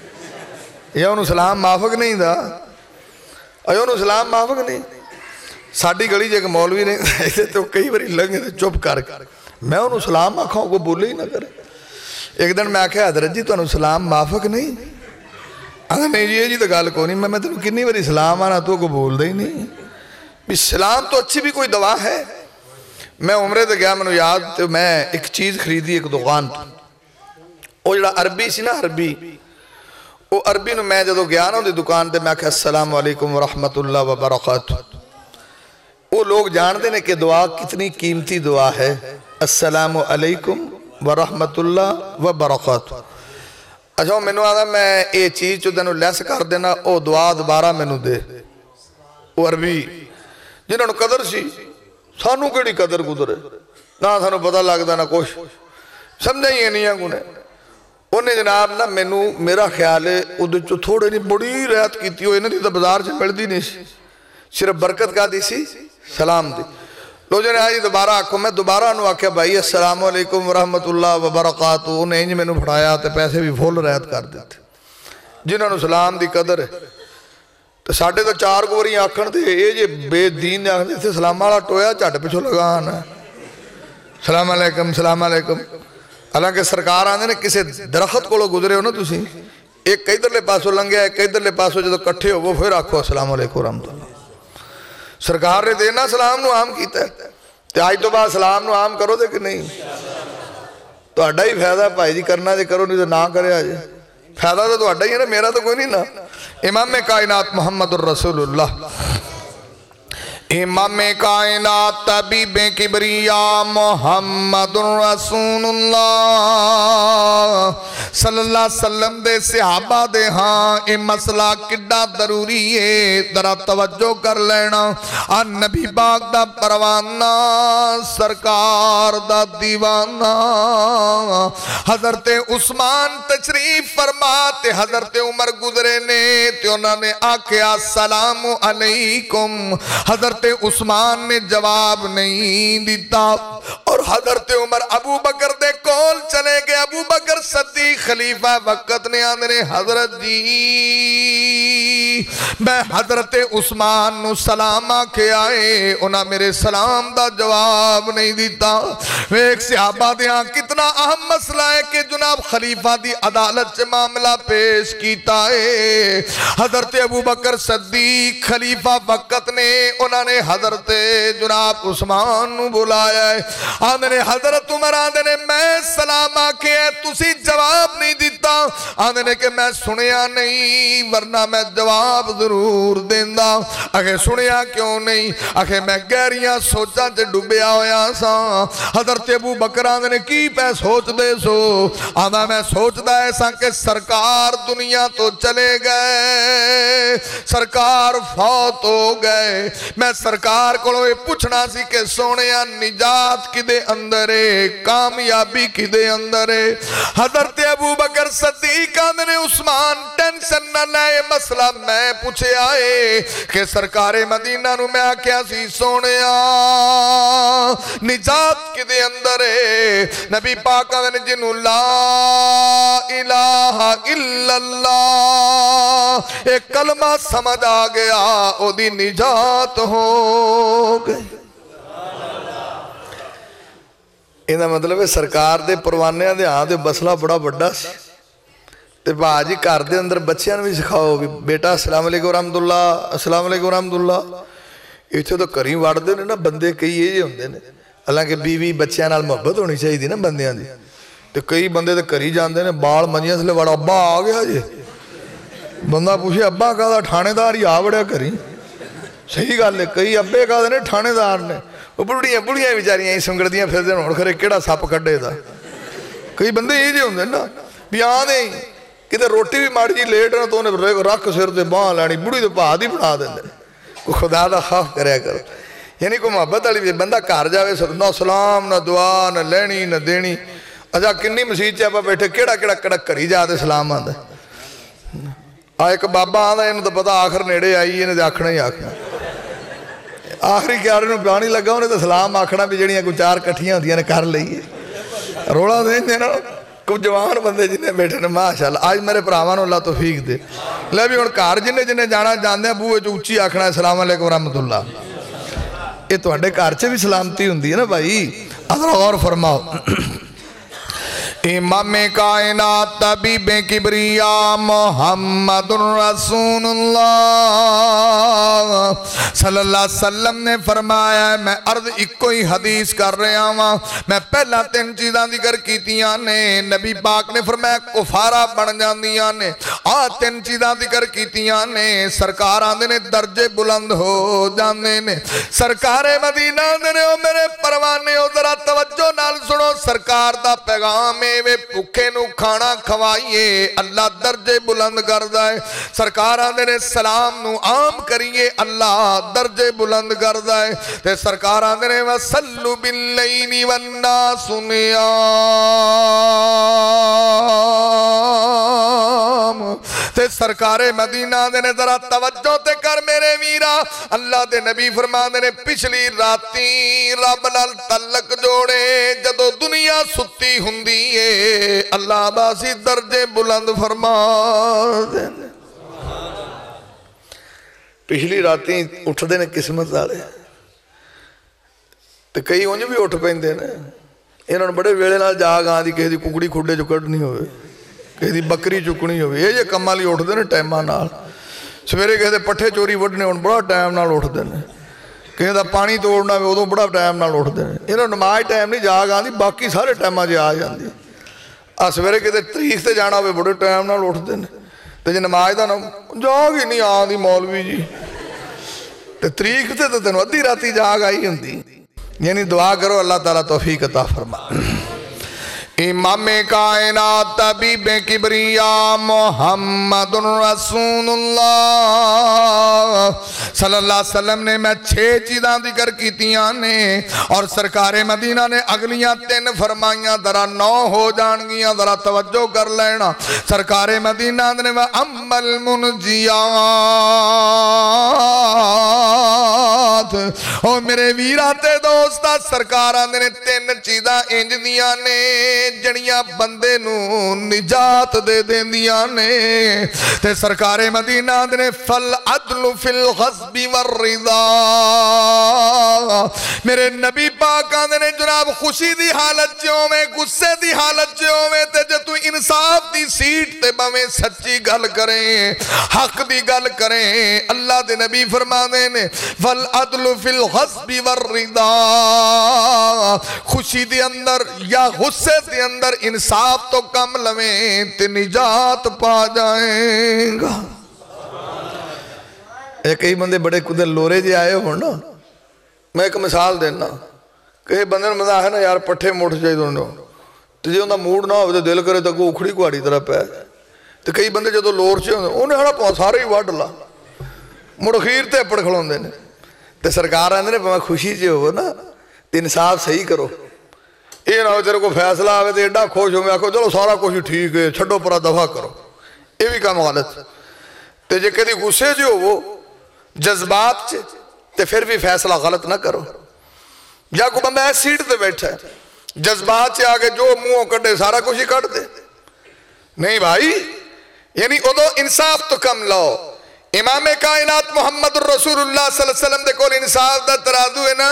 या उन्होंने सलाम माफक नहीं दा अयो उन्होंने सलाम माफक नहीं। साडी गली च एक मौलवी ने तो कई बार लंघे तो चुप कर मैं उन्होंने सलाम आखा कोई बोले ही ना करे। एक दिन मैं आख्या हजरत जी तुहानूं सलाम माफक नहीं? आंदा नहीं जी जी तो गल कोई नहीं, मैं तेनों कितनी बारी सलाम आना तू को बोलदा ही नहीं। भी सलाम तो अच्छी भी कोई दवा है। मैं उमरे ते गया मैनूं याद तो मैं एक चीज़ खरीदी एक दुकान तो वो जिहड़ा अरबी सी ना अरबी वो अरबी नूं मैं जदों गया ना उहदी दुकान ते मैं आख्या अस्सलाम वालेकुम व रहमतुल्लाह व बरकातुहू। वो लोग जानते हैं कि दुआ कितनी कीमती दुआ है, अस्सलामु अलैकुम व रहमतुल्लाह व बरकातुहू। अच्छा मैनूं आंदा मैं ये चीज़ चो तैनूं लैस कर देना वो दुआ दोबारा मैनूं दे। वो अरबी जिन्होंने कदर सी सानू केड़ी कदर गुदर ना सानू पता लगता ना कुछ समझा ही नहीं कुने उन्हें जनाब ना मैनू मेरा ख्याल है उहदे चो थोड़े नहीं बड़ी रियायत की इन्हां दी तां बाजार च मिलदी नहीं सी, सिर्फ बरकत का दी सी सलाम दी। लोग ने आज दोबारा आखो मैं दोबारा उन्होंने आख्या भाई अस्सलाम वालेकुम रहमतुल्लाह व बरकातुहू। उन्हें इंज मैनू फड़ाया तो पैसे भी फुल रियायत कर दिते। जिन्होंने सलाम की कदर है तो साढ़े तो चार गोरी आखण तो ये जे बेदीन ने आखते इतने सलाम वाला टोया झट पिछों लगा आना सलाम अलैकुम सलाम अलैकुम। हालांकि सरकार आंदे ने किसी दरखत को गुजरे हो ना तुसी एक इधरले पासों लंघिया एक इधरले पासों जो कट्ठे हो फिर आखो अस्सलाम वालेकुम रहमतुल्लाह। सरकार ने देना सलाम नूं आम कीता ते अज तो बाद सलाम नूं आम करो तो कि नहीं? तुहाडा ही फायदा भाई जी, करना जे करो नहीं तो ना करे जे फायदा तो तुहाडा ही है ना, मेरा तो कोई नहीं ना। इमाम कायनात मुहम्मदुर रसूलुल्लाह इमाम कायनात तबीब किबरिया मुहम्मदुर रसूलुल्लाह सल्लल्लाहु अलैहि वसल्लम दे सहाबा दे हाँ ये मसला किड्डा जरूरी है जरा तवज्जो कर लेना। आ नबी पाक दा परवाना सरकार दा दीवाना हजरत उस्मान तशरीफ फरमा ते हजरत उमर गुजरे ने ते उन्होंने आख्या सलाम अलैकुम। हजरत उस्मान ने जवाब नहीं दिता और हजरत उमर अबू बकर दे कोल चले गए। अबू बकर सद्दीक खलीफा वक्त ने आंदे हजरत जी मैं हजरत उस्मान नू सलाम आखे आए उन्हें मेरे सलाम दा जवाब नहीं दिता। वेख सहाबा दियां कितना अहम मसला है कि जनाब खलीफा दी अदालत च मामला पेश कीता है। हजरत अबू बकर सद्दीक खलीफा वक्त ने उन्होंने हजरत जनाब उस्मान नू बुलाया है। आंदे ने हजरत उमर आंदे ने मैं सलाम आखे तुसी जवाब नहीं दिता। आंदे ने कि मैं सुनिया नहीं वरना मैं जवाब जरूर देंदा। आखे सुनिया क्यों नहीं? आखे मैं गहरियां सोचां च डुबिया होया सा। हजरत अबू बकर आंदे ने की पै सोचदे सो? आंदा मैं सोचदा ऐसा कि सरकार दुनिया तो चले गए سرکار فوت ہو گئے. میں سرکار کو پوچھنا سی کہ سونیا نجات کدے اندر ہے, کامیابی کدے اندر ہے. حضرت ابو بکر صدیق نے عثمان ٹینشن نہ لے, مسئلہ میں پوچھے آئے کہ سرکار مدینہ نو میں آکھیا سی سونیا نجات کدے اندر ہے. نبی پاک نے جنو لا الہ الا اللہ ایک کلمہ سمجھ آ گیا او دی نجات ہو گئی. یہ مطلب ہے سرکار دے پروانے دے ہاں دے بسلہ بڑا بڑا سی. تے باجی کار دے اندر بچیاں بھی سکھاؤ بھی بیٹا السلام علیکم ورحمت اللہ, السلام علیکم ورحمت اللہ. ایتھے تو کری وڑ دے نا بندے کئی یہ ہوندے نے, حالانکہ بیوی بچیاں نال محبت ہونی چاہیے دی نا بندیاں دی. تے کئی بندے تے کری جاندے نے بال منجیاں سے وڑا ابا آ گیا جی. بندہ پوچھے ابا کا دا ٹھانے دار ہی آ بڑیا کری. صحیح گل ہے, کئی ابے کا دے نے ٹھانے دار نے, وہ بڑیاں بیچاریاں ہی سنگڑدیاں پھر دے ہون کھرے کیڑا سپ کڈے دا. کئی بندے یہ جے ہوندے نا بھی آندے کتے روٹی بھی ماڑی جی لیٹ نہ تو انہیں رکھ سر دے باں لینی بڑی تو پاہ دی بنا دیں دے. خدا دا خوف کریا کرو. یعنی کوئی محبت والی بندہ گھر جاوے نہ سلام نہ دعا نہ لینی نہ دینی. اچھا کنی مسجد چاپا بیٹھے کیڑا کیڑا کڑک کری جا دے سلام آندے. ایک بابا آندہ انہوں تو پتا آخر نیڑے آئی انہیں دے آکھنا ہی آکھنا. آخری کیارے نو پیانی لگا انہیں تو سلام آکھنا بھی جڑیاں کوئی چار کٹھیاں ہوتی ہیں کر لئیے. روڑا دیں جنہوں کچھ جوان بندے جنہیں بیٹھے نے ماشاءاللہ. آج میرے پراوانوں اللہ توفیق دے. لے بھی ان کار جنہیں جانا جاندے ہیں بوئے جو اچھی آکھنا ہے السلام علیکم ورحمت اللہ. یہ تو ہڈے کار چے بھی سلامتی ہوندی ہے نا بھائی. اگر غور فرماؤ امام کائنات طبیب کبریا محمد رسول اللہ صلی اللہ علیہ وسلم نے فرمایا ہے. میں عرض ایک کوئی حدیث کر رہا ہوں. میں پہلا 3 چیزاں ذکر کیتیاں نے. نبی پاک نے فرمایا کفارہ بن جاندیاں نے. 3 چیزاں ذکر کیتیاں نے. سرکار آندے نے درجے بلند ہو جاندے نے. سرکار مدینہ آندے نے او میرے پروانے ہو ذرا توجہ نال سنو. سرکار دا پیغام ہے وے بھوکے نو کھانا کھوائیے اللہ درجے بلند کردہ ہے. سرکار آندے نے سلام نو عام کریے اللہ درجے بلند کردہ ہے. تے سرکار آندے نے وَسَلُّ بِاللَّيْلِ وَالنَّاسُ نِيَامٌ. تے سرکار مدینہ آندے نے ذرا توجہ تے کر میرے ویرا. اللہ دے نبی فرماندے نے پچھلی راتی رب نال تعلق جوڑے جدو دنیا ستی ہوندی ہے اللہ باسی درجے بلند فرما دیں. پچھلی راتیں اٹھ دے نے قسمت دارے تو کئی انج بھی اٹھ پہندے نے. انہوں نے بڑے ویلے نال جاگ آن دی کہے دی ککڑی کھوڑے جو کڑنی ہوئے کہے دی بکری چکنی ہوئے. یہ کمالی اٹھ دے نے ٹائمہ نال. سویرے کہے دے پٹھے چوری وڈنے ان بڑا ٹائم نال اٹھ دے نے. کہیں دا پانی توڑنا ہوئے ادو بڑا ٹائم نال اٹھ دے نے. انہوں نے نماز ٹائم نہیں جاگ آن دی باقی سارے ٹائمہ جے آ جان دی. سویرے کہتے تاریخ تے جانا ہوئے بڑے ٹائم نال اٹھ دے نے. تے جے نماز دا جاگ ہی نہیں آن دی مولوی جی. تے تاریخ تے تے تینوں ادھی راتی جاگ آئی ہوندی. یعنی دعا کرو اللہ تعالیٰ توفیق عطا فرما. امام کائنات طبیب کبریا محمد رسول اللہ صلی اللہ علیہ وسلم نے میں 6 چیزاں ذکر کیتیاں نے اور سرکار مدینہ نے اگلیاں 3 فرمائیاں ذرا 9 ہو جانگیاں. ذرا توجہ کر لینا. سرکار مدینہ نے وَأَمَّا الْمُنْجِيَاتِ او میرے ویراتے دوستا سرکار آندے نے 3 چیزاں انج دیاں نے جڑیاں بندے نو نجات دے دیں دیاں نے. تے سرکار مدینہ آندے نے فَالْعَدْلُ فِي الْغَضْبِ وَالرِّضَا. میرے نبی پاک آندے نے جناب خوشی دی حالت چوں میں غصے دی حالت چوں میں تے جے تو انصاف دی سیٹ تے بھویں سچی گل کریں حق دی گل کریں. اللہ دے نبی فرمانے نے فَالْعَدْلُ فِي الْغَضْبِ وَالرِّضَا. خوشی دی اندر یا غصے دی اندر انصاف تو کم لویں تے نجات پا جائیں گا. ایک کئی بندے بڑے کدے لورے جے آئے ہو نا. میں ایک مثال دینا. کئی بندے نے مزا ہے نا یار پٹھے موٹ جائے دونوں تو جے انہا موڈ نہ ہوئے دل کرے تک وہ اکھڑی کواری طرح پہ. تو کئی بندے جدو لور سے ہوندے انہیں ہڑا سارے ہی وڈ لا مڑ خیر تے اپڑ کھلوندے نے تے سرکار آندے نے بھاویں خوشی چ ہو نا تے انصاف صحیح کرو یہ نہ ہو تیرے کو فیصلہ آوے تے ایڈا خوش ہو میں آکھو چلو سارا کچھ ٹھیک ہے چھڈو پرا دفع کرو یہ بھی کام غلط تے جے کدی غصے چ ہو جذبات چ تے پھر بھی فیصلہ غلط نہ کرو یا کوئی بندہ ایس سیٹ تے بیٹھا ہے جذبات سے آگے جو منہوں کٹے سارا کچھ ہی کٹ دے نہیں بھائی یعنی ادو انصاف تو کم لو امام کائنات محمد الرسول اللہ صلی اللہ علیہ وسلم دے کول انصاف دا ترازو ہے نا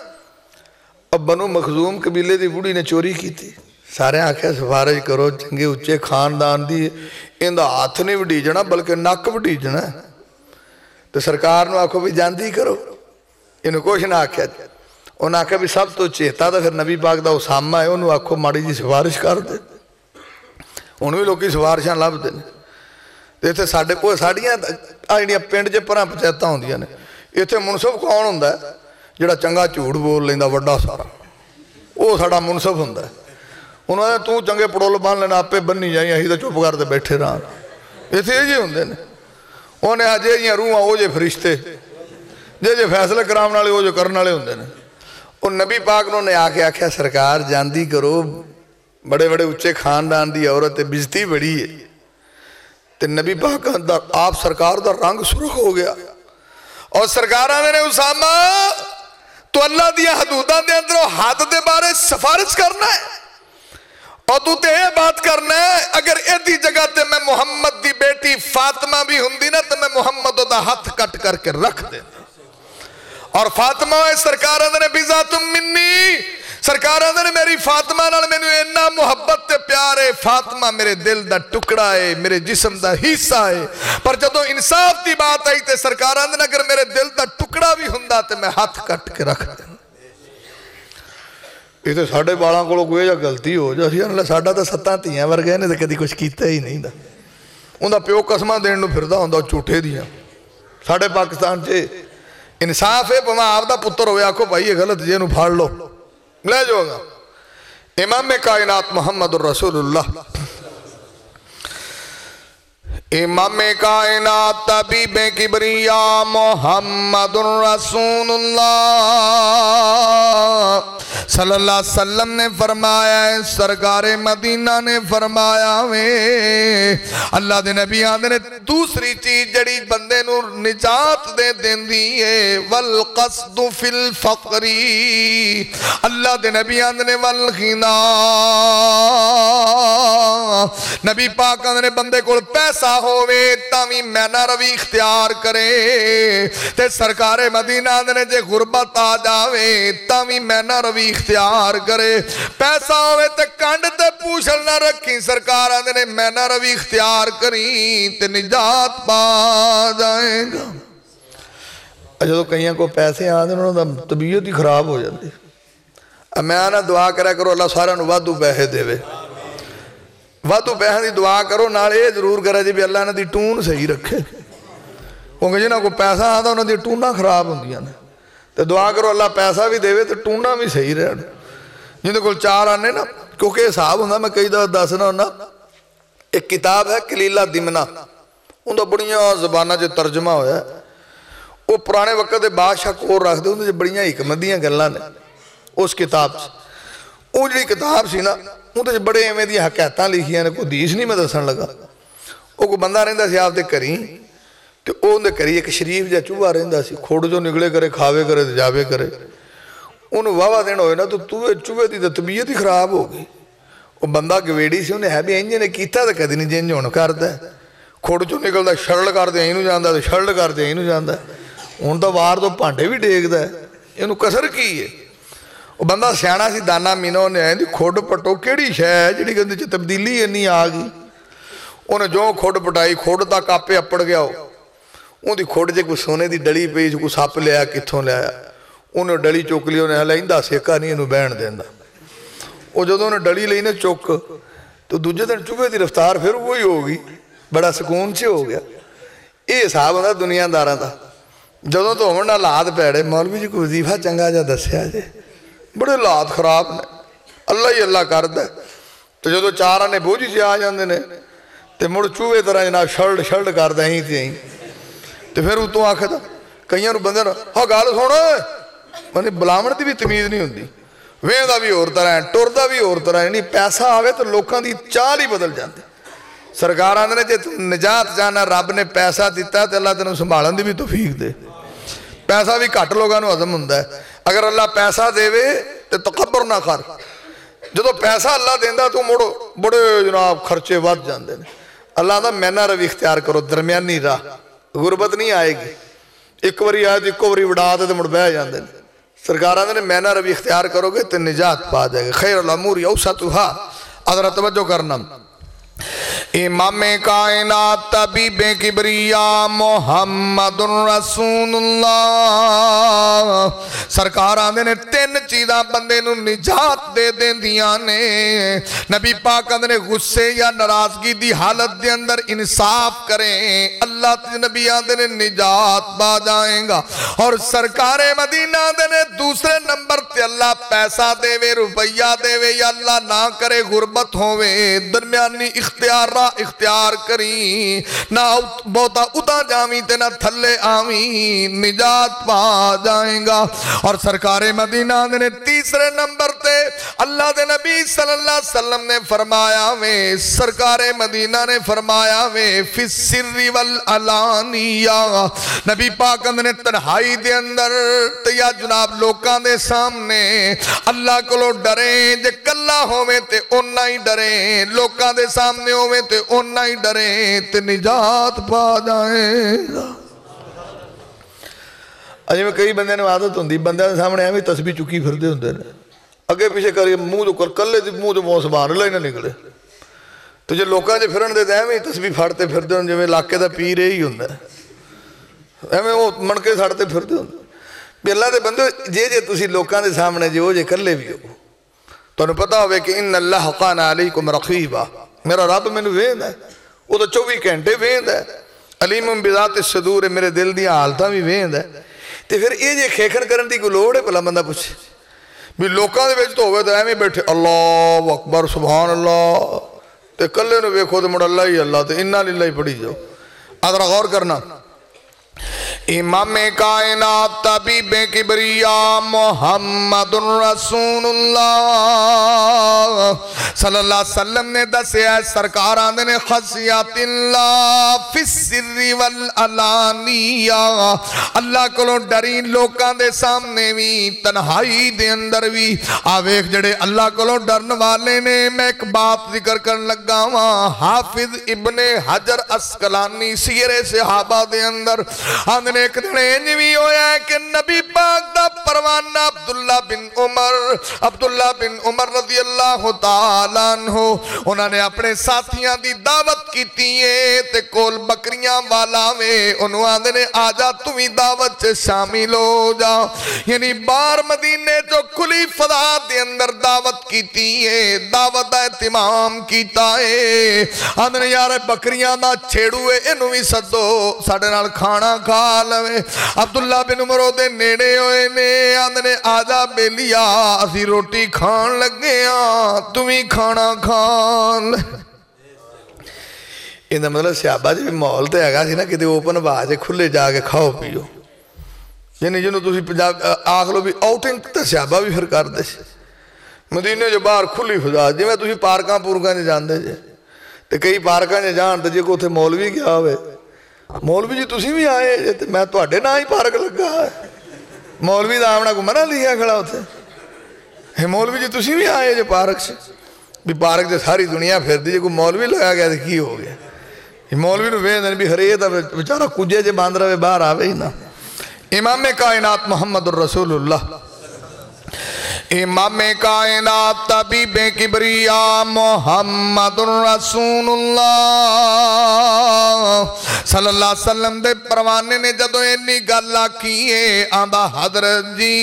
اب بنو مخزوم قبیلے دی بوڑھی نے چوری کی تھی سارے آنکھیں سفارش کرو چنگے اچھے خاندان دی ان دا ہاتھ نہیں وڈیجنا بلکہ نک وڈیجنا تو سرکار نو آکھو بھی جاندی کرو انہوں کچھ نہ آکھیا انہوں آکھا بھی سب تو چیتا تھا پھر نبی پاک دا اسامہ ہے انہوں آکھو ماڑی جی سفارش کر دے انہوں بھی لوگی سفارشاں لب دے یہ تھے ساڑھے کوئی ساڑھیاں آئینیاں پینڈ جے پرہاں پچھتا ہوں دیا نے یہ تھے منصف کون ہوں ہے جڑا چنگا جھوٹ بول لیندہ وڈا سارا وہ ساڑھا منصف ہوں ہے انہوں نے تو چنگے پڑول بان لینا آپ پہ بننی جائیں ہی تو چپ کر دے بیٹھے رہا یہ تھے یہ ہوں دے انہوں نے آجے یہ روحاں وہ جے فرشتے جے فیصلے کرام نالے وہ جو کرنا لے ہوں دے اور نبی پاک نے آکے آکھیا سرکار جاندی کرو بڑے بڑے اچھے خاندان دی عورت بجتی بڑی ہے تے نبی پاک آپ سرکار دا رنگ سرخ ہو گیا اور سرکار آنے نے اسامہ تو اللہ دیا حدودہ دے اندر حد دے بارے سفارش کرنا ہے اور تو تے یہ بات کرنا ہے اگر ایدی جگہ تے میں محمد دی بیٹی فاطمہ بھی ہندی نا تو میں محمد دا ہاتھ کٹ کر کے رکھ دے اور فاطمہ ہے سرکار اندر بیزاتم منی سرکار اندر میری فاطمہ نال میں نے اتنا محبت تے پیار ہے فاطمہ میرے دل دا ٹکڑا ہے میرے جسم دا حصہ ہے پر جدو انصاف دی بات آئی تے سرکار اندر اگر میرے دل دا ٹکڑا بھی ہندہ تے میں ہاتھ کٹ کے رکھ دیں یہ تو ساڑھے بالاں کو کوئی جا غلطی ہو جا اللہ ساڑھا تا ستاں تیاں ورگے نے تے کدی کچھ کیتا ہی نہیں دا ان دا پیو قسمہ دین نو پھردہ ہوں دا چوٹے دیا ساڑھے پاکستان چے انصاف ہے پہما آپ دا پتر ہویا کو بھائی یہ غلط جے نو پھاڑ لو لے جو گا امام کائنات محمد الرسول اللہ امام کائنات طبیب کبریا محمد الرسول اللہ صلی اللہ علیہ وسلم نے فرمایا ہے سرکار مدینہ نے فرمایا ہے اللہ دے نبی آدھے نے دوسری چیز جڑی بندے نور نجات دے دین دیئے والقصد فی الفقری اللہ دے نبی آدھے نے والغنا نبی پاک آدھے نے بندے کو پیسہ ہووے تامی مینا روی اختیار کرے تے سرکار مدینہ آدھے نے جے غربت آ جاوے تامی مینا روی اختیار کرے پیسہ ہوئے تے کانڈ تے پوچھل نہ رکھیں سرکار آدھے نے میں نہ روی اختیار کریں تے نجات پا جائیں گا اچھا تو کہیں کو پیسے آدھے انہوں نے طبیعت ہی خراب ہو جاتی اب میں آنا دعا کرا کرو اللہ سارا نو وادو پیسے دے وے وادو پیسے دی دعا کرو نال یہ ضرور کرا جی بھی اللہ نے دی ٹون صحیح رکھے کیونکہ جنہاں کو پیسہ آدھا انہوں نے دی ٹونہ خراب ہوں دیا نے تو دعا کرو اللہ پیسہ بھی دے وے تو ٹونہ بھی صحیح رہے جن کو چار آنے نا کیونکہ حساب ہوندہ میں کئی دفعہ دسنا ہونا ایک کتاب ہے کلیلہ دمنا ان دا بڑیاں زبانہ جو ترجمہ ہویا ہے وہ پرانے وقت دے بادشاہ کو رکھ دے ان دے بڑیاں حکمتیاں گلاں نے اس کتاب سے وہ جڑی کتاب سی نا ان دے بڑے ایویں دی حقیقتاں لکھیاں نے کوئی حدیث نہیں میں دسن لگا وہ کوئی بندہ رہندا سی آپ دے کریں تو وہ اندے کری ایک شریف جا چوہا رہندا سی کھوڑ جو نگلے کرے کھاوے کرے جاوے کرے انہوں واہ دین ہوئے نا تو چوہے دی طبیعت ہی خراب ہو گئی وہ بندہ گویڑی سی انہیں ہے بھی انجے نے کیتا تو کدی نہیں جنج ہونا کرتا ہے کھوڑ جو نکلتا شرل کر دے اینو جاندہ تو شرل کر دے اینو جاندہ ان دا وار تو پانڈے بھی ڈیگ دا ہے انہوں کسر کی ہے وہ بندہ سیانا سی دانا مینوں نے آئیں دی کھوڑ پٹو کیڑی شے ہے جڑی گندی چھ تبدیلی نہیں آگئی انہیں جو کھوڑ پٹائی کھوڑ تا کاپے اپڑ گیا ہو ان دی کھوڑ جے کوئی سونے دی ڈڑی پہ کوئی ساپ لے آیا کتھوں لے آیا انہیں ڈڑی چوک لی انہیں ہلائندہ سیکا نہیں انہوں بین دیندہ وہ جدو انہیں ڈڑی لئینے چوک تو دوجہ دن چوبے دی رفتار پھر وہی ہوگی بڑا سکون سے ہو گیا یہ حساب ہوتا دنیا داراں تھا جدو تو ہمیں لاد پیڑے مولوی جی کو وظیفہ چنگا جا دسیا جے بڑے لاد خراب نے اللہ ہی اللہ کرتا ہے تو جدو چارہ نے بوجھی سے آ جاندے نے تے مڑ چوہے طرح جناب شلڈ کر دیں تھی تو پھر اتوں آکھدا کئیاں نو بندے نا ہاں گل سن میں بلاون دی بھی تمیز نہیں ہوندی ویندا بھی اور طرح ہے ٹردا بھی اور طرح ہے یعنی پیسہ آوے تو لوکاں دی چال ہی بدل جاندے سرکار آندے نے جے نجات جانا رب نے پیسہ دیتا ہے تو اللہ تینوں سنبھالن دی بھی توفیق دے پیسہ بھی گھٹ لوگاں نو ہضم ہوندا ہے اگر اللہ پیسہ دے تو تکبر نہ کر جدو پیسہ اللہ دیندا تو مڑو بڑے جناب خرچے ود جاندے نے اللہ دا مینا روی اختیار کرو درمیانی راہ غربت نہیں آئے گی ایک واری آئے تو ایک واری وڑا دے تو مڑ بہ جاندے نے سرکار آندے نے مینا روی اختیار کرو گے تو نجات پا جائے گا خیر الامور اوسطها حضرت توجہ کرنا امام کائنات طبیب کبریا محمد رسول اللہ سرکار آندے نے تین چیزاں بندے نو نجات دے دیں دیاں نے نبی پاک آندے نے غصے یا ناراضگی دی حالت دے اندر انصاف کریں اللہ نبی آندے نے نجات پا جائیں گا اور سرکار مدینہ آندے نے دوسرے نمبر تے اللہ پیسہ دے وے روپیہ دے وے یا اللہ نہ کرے غربت ہووے درمیانی اختیار کریں نہ بہتا ادا جاویں تے نہ تھلے آویں نجات پا جائیں گا اور سرکار مدینہ نے تیسرے نمبر تے اللہ دے نبی صلی اللہ علیہ وسلم نے فرمایا وے سرکار مدینہ نے فرمایا وے فی السر والعلانیہ نبی پاک نے تنہائی دے اندر تے یا جناب لوکاں دے سامنے اللہ کو لو ڈریں جے کلا ہوویں تے اونا ہی ڈریں لوکاں دے سامنے ہوویں تے اونا ہی ڈریں تے نجات پا جائیں گا اجے میں کئی بندے نے عادت ہوندی بندے دے سامنے ایویں تسبیح چکی پھردے ہوندے نے اگے پیچھے کر منہ جو کلے دی منہ جو سبحان اللہ ہی نہ نکلے تو جے لوکاں دے پھرن دے تے ایویں تسبیح پھڑتے پھردے ہون جویں علاقے دا پیر ہی ہوندا ایویں وہ منکے سڑتے پھردے ہوندے بھی اللہ دے بندے جے تسی لوکاں دے سامنے جو جے کلے بھی ہو تو پتا ہوئے کہ ان اللہ کان علیکم رقیبا میرا رب میں نے ویند ہے وہ تو 24 گھنٹے ویند ہے علیم بذات الصدور میرے دل دی حالتاں بھی ویند ہے تے پھر یہ جے کھیکھن کرن دی کوئی لوڑ ہے بھلا بندہ پوچھے بھی لوکاں دے وچ تو ہوئے تو ایویں بیٹھے اللہ اکبر سبحان اللہ تے کلے نو ویکھو تے مڑ اللہ ہی اللہ تے انا للہ ہی پڑھی جاؤ ذرا غور کرنا امام کائنات طبیب کبریا محمد رسول اللہ صلی اللہ علیہ وسلم نے دسیا سرکار آندے نے خشیت اللہ فی السر والعلانیہ اللہ کو ڈرین لوکاں دے سامنے بھی تنہائی دے اندر بھی آویک جڑے اللہ کو ڈرن والے نے میں ایک بات ذکر کرن لگا ہاں حافظ ابن حجر اسقلانی سیر صحابہ دے اندر آندے نے ایک دنے انجوی ہویا ہے کہ نبی پاک دا پروانہ عبداللہ بن عمر رضی اللہ تعالیٰ عنہ انہوں نے اپنے ساتھیاں دی دعوت کی تیئے تے کول بکریاں والا میں انہوں آندے نے آجا تمہیں دعوت سے شامل ہو جا یعنی بار مدینے جو کھلی فضا دے اندر دعوت کی تیئے دعوت دا اہتمام کیتا ہے آندے نے یار بکریاں دا چھیڑوے انہوں بھی صدو ساڑھے نال کھانا کھا لوے عبداللہ بن عمر دے نیڑے ہوئے نے آندے نے آجا بیلیا اسی روٹی کھان لگے تمہیں کھانا کھان ان مطلب صحابہ جی ماحول تے آگا سی نا کہ اوپن باجے کھلے جا کے کھاؤ پیو یعنی جنہوں تسی آخ لو بھی آؤٹنگ تے صحابہ بھی پھر کر دے مدینے جو باہر کھلی خدا جی میں تسی پارکاں پورکاں جے جان دے جے تے کئی پارکاں جے جان تے جے کو تھے مولوی کیا ہوئے مولوی جی تسی بھی آئے جے میں تو اڈے نہ ہی پارک لگا ہے مولوی دا آمنا کو منع لیا کھڑا ہوتے مولوی جی تسی بھی آئے جے پارک سے بھی پارک سے ساری دنیا پھر دیجئے کوئی مولوی لگا گیا تو کی ہو گیا مولوی نو ویندن بھی ہرے تا بچارہ کجے جے باندھ رہے باہر آوے ہی نا امام کائنات محمد الرسول اللہ امام کائنات طبیب کبریا محمد الرسول اللہ صلی اللہ علیہ وسلم دے پروانے نے جدو اینی گلا کیے آندہ حضرت جی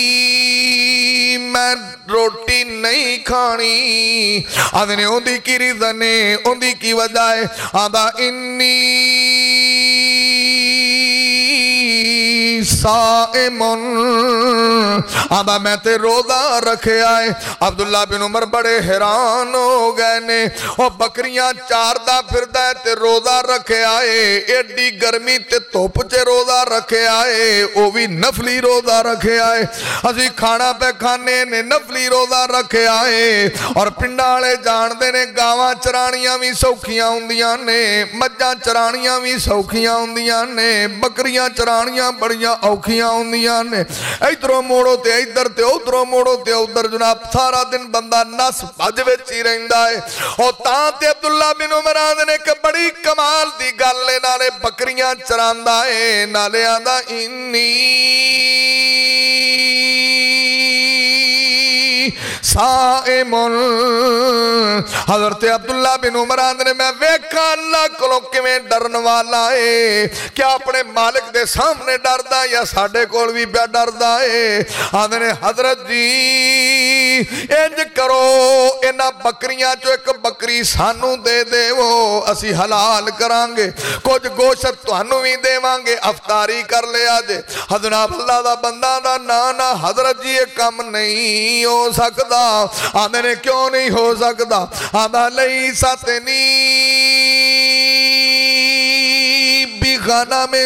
میں روٹی نہیں کھانی آندھے نے اوندی کی ریزنے اوندی کی وجہ ہے آندھا انی صائمن آدھا میں تے روزہ رکھے آئے عبداللہ بن عمر بڑے حیران ہو گئے نے وہ بکریاں چاردہ پھر دے تے روزہ رکھے آئے ایڈی گرمی تے توپ چے روزہ رکھے آئے وہ بھی نفلی روزہ رکھے آئے اسی کھانا پہ کھانے نے نفلی روزہ رکھے آئے اور پنڈالے جان دے نے گاواں چرانیاں بھی سوکھیاں ہوندیاں نے مجھاں چرانیاں بھی سوکھیاں ہوندیاں نے بکریاں چرانیاں بڑیاں اوکھیاں ہوندیاں نے ادھروں موڑو تے ادھر تے ادھروں موڑو تے ادھر جناب سارا دن بندہ نس بھج وچ ہی رہندا ہے اور تاں تے عبداللہ بن عمر آندے نے کہ بڑی کمال دی گل ہے نالے بکریاں چراندا ہے نالے آندا انی صائمن حضرت عبداللہ بن عمر آندے نے میں ویکھا اللہ کولوں کیویں ڈرن والا ہے کیا اپنے مالک دے سامنے ڈردا یا ساڈے کول بھی پیا ڈردا ہے آندے نے حضرت جی انج کرو انہاں بکریاں چو ایک بکری سانو دے دے وہ اسی حلال کران گے کچھ گوشت تانوں بھی دیواں گے افطاری کر لیا جے حضرت اللہ دا بندہ دا نا حضرت جی یہ کم نہیں ہو سکتا آندے نے کیوں نہیں ہو سکتا آندہ لیسا تنی بغنم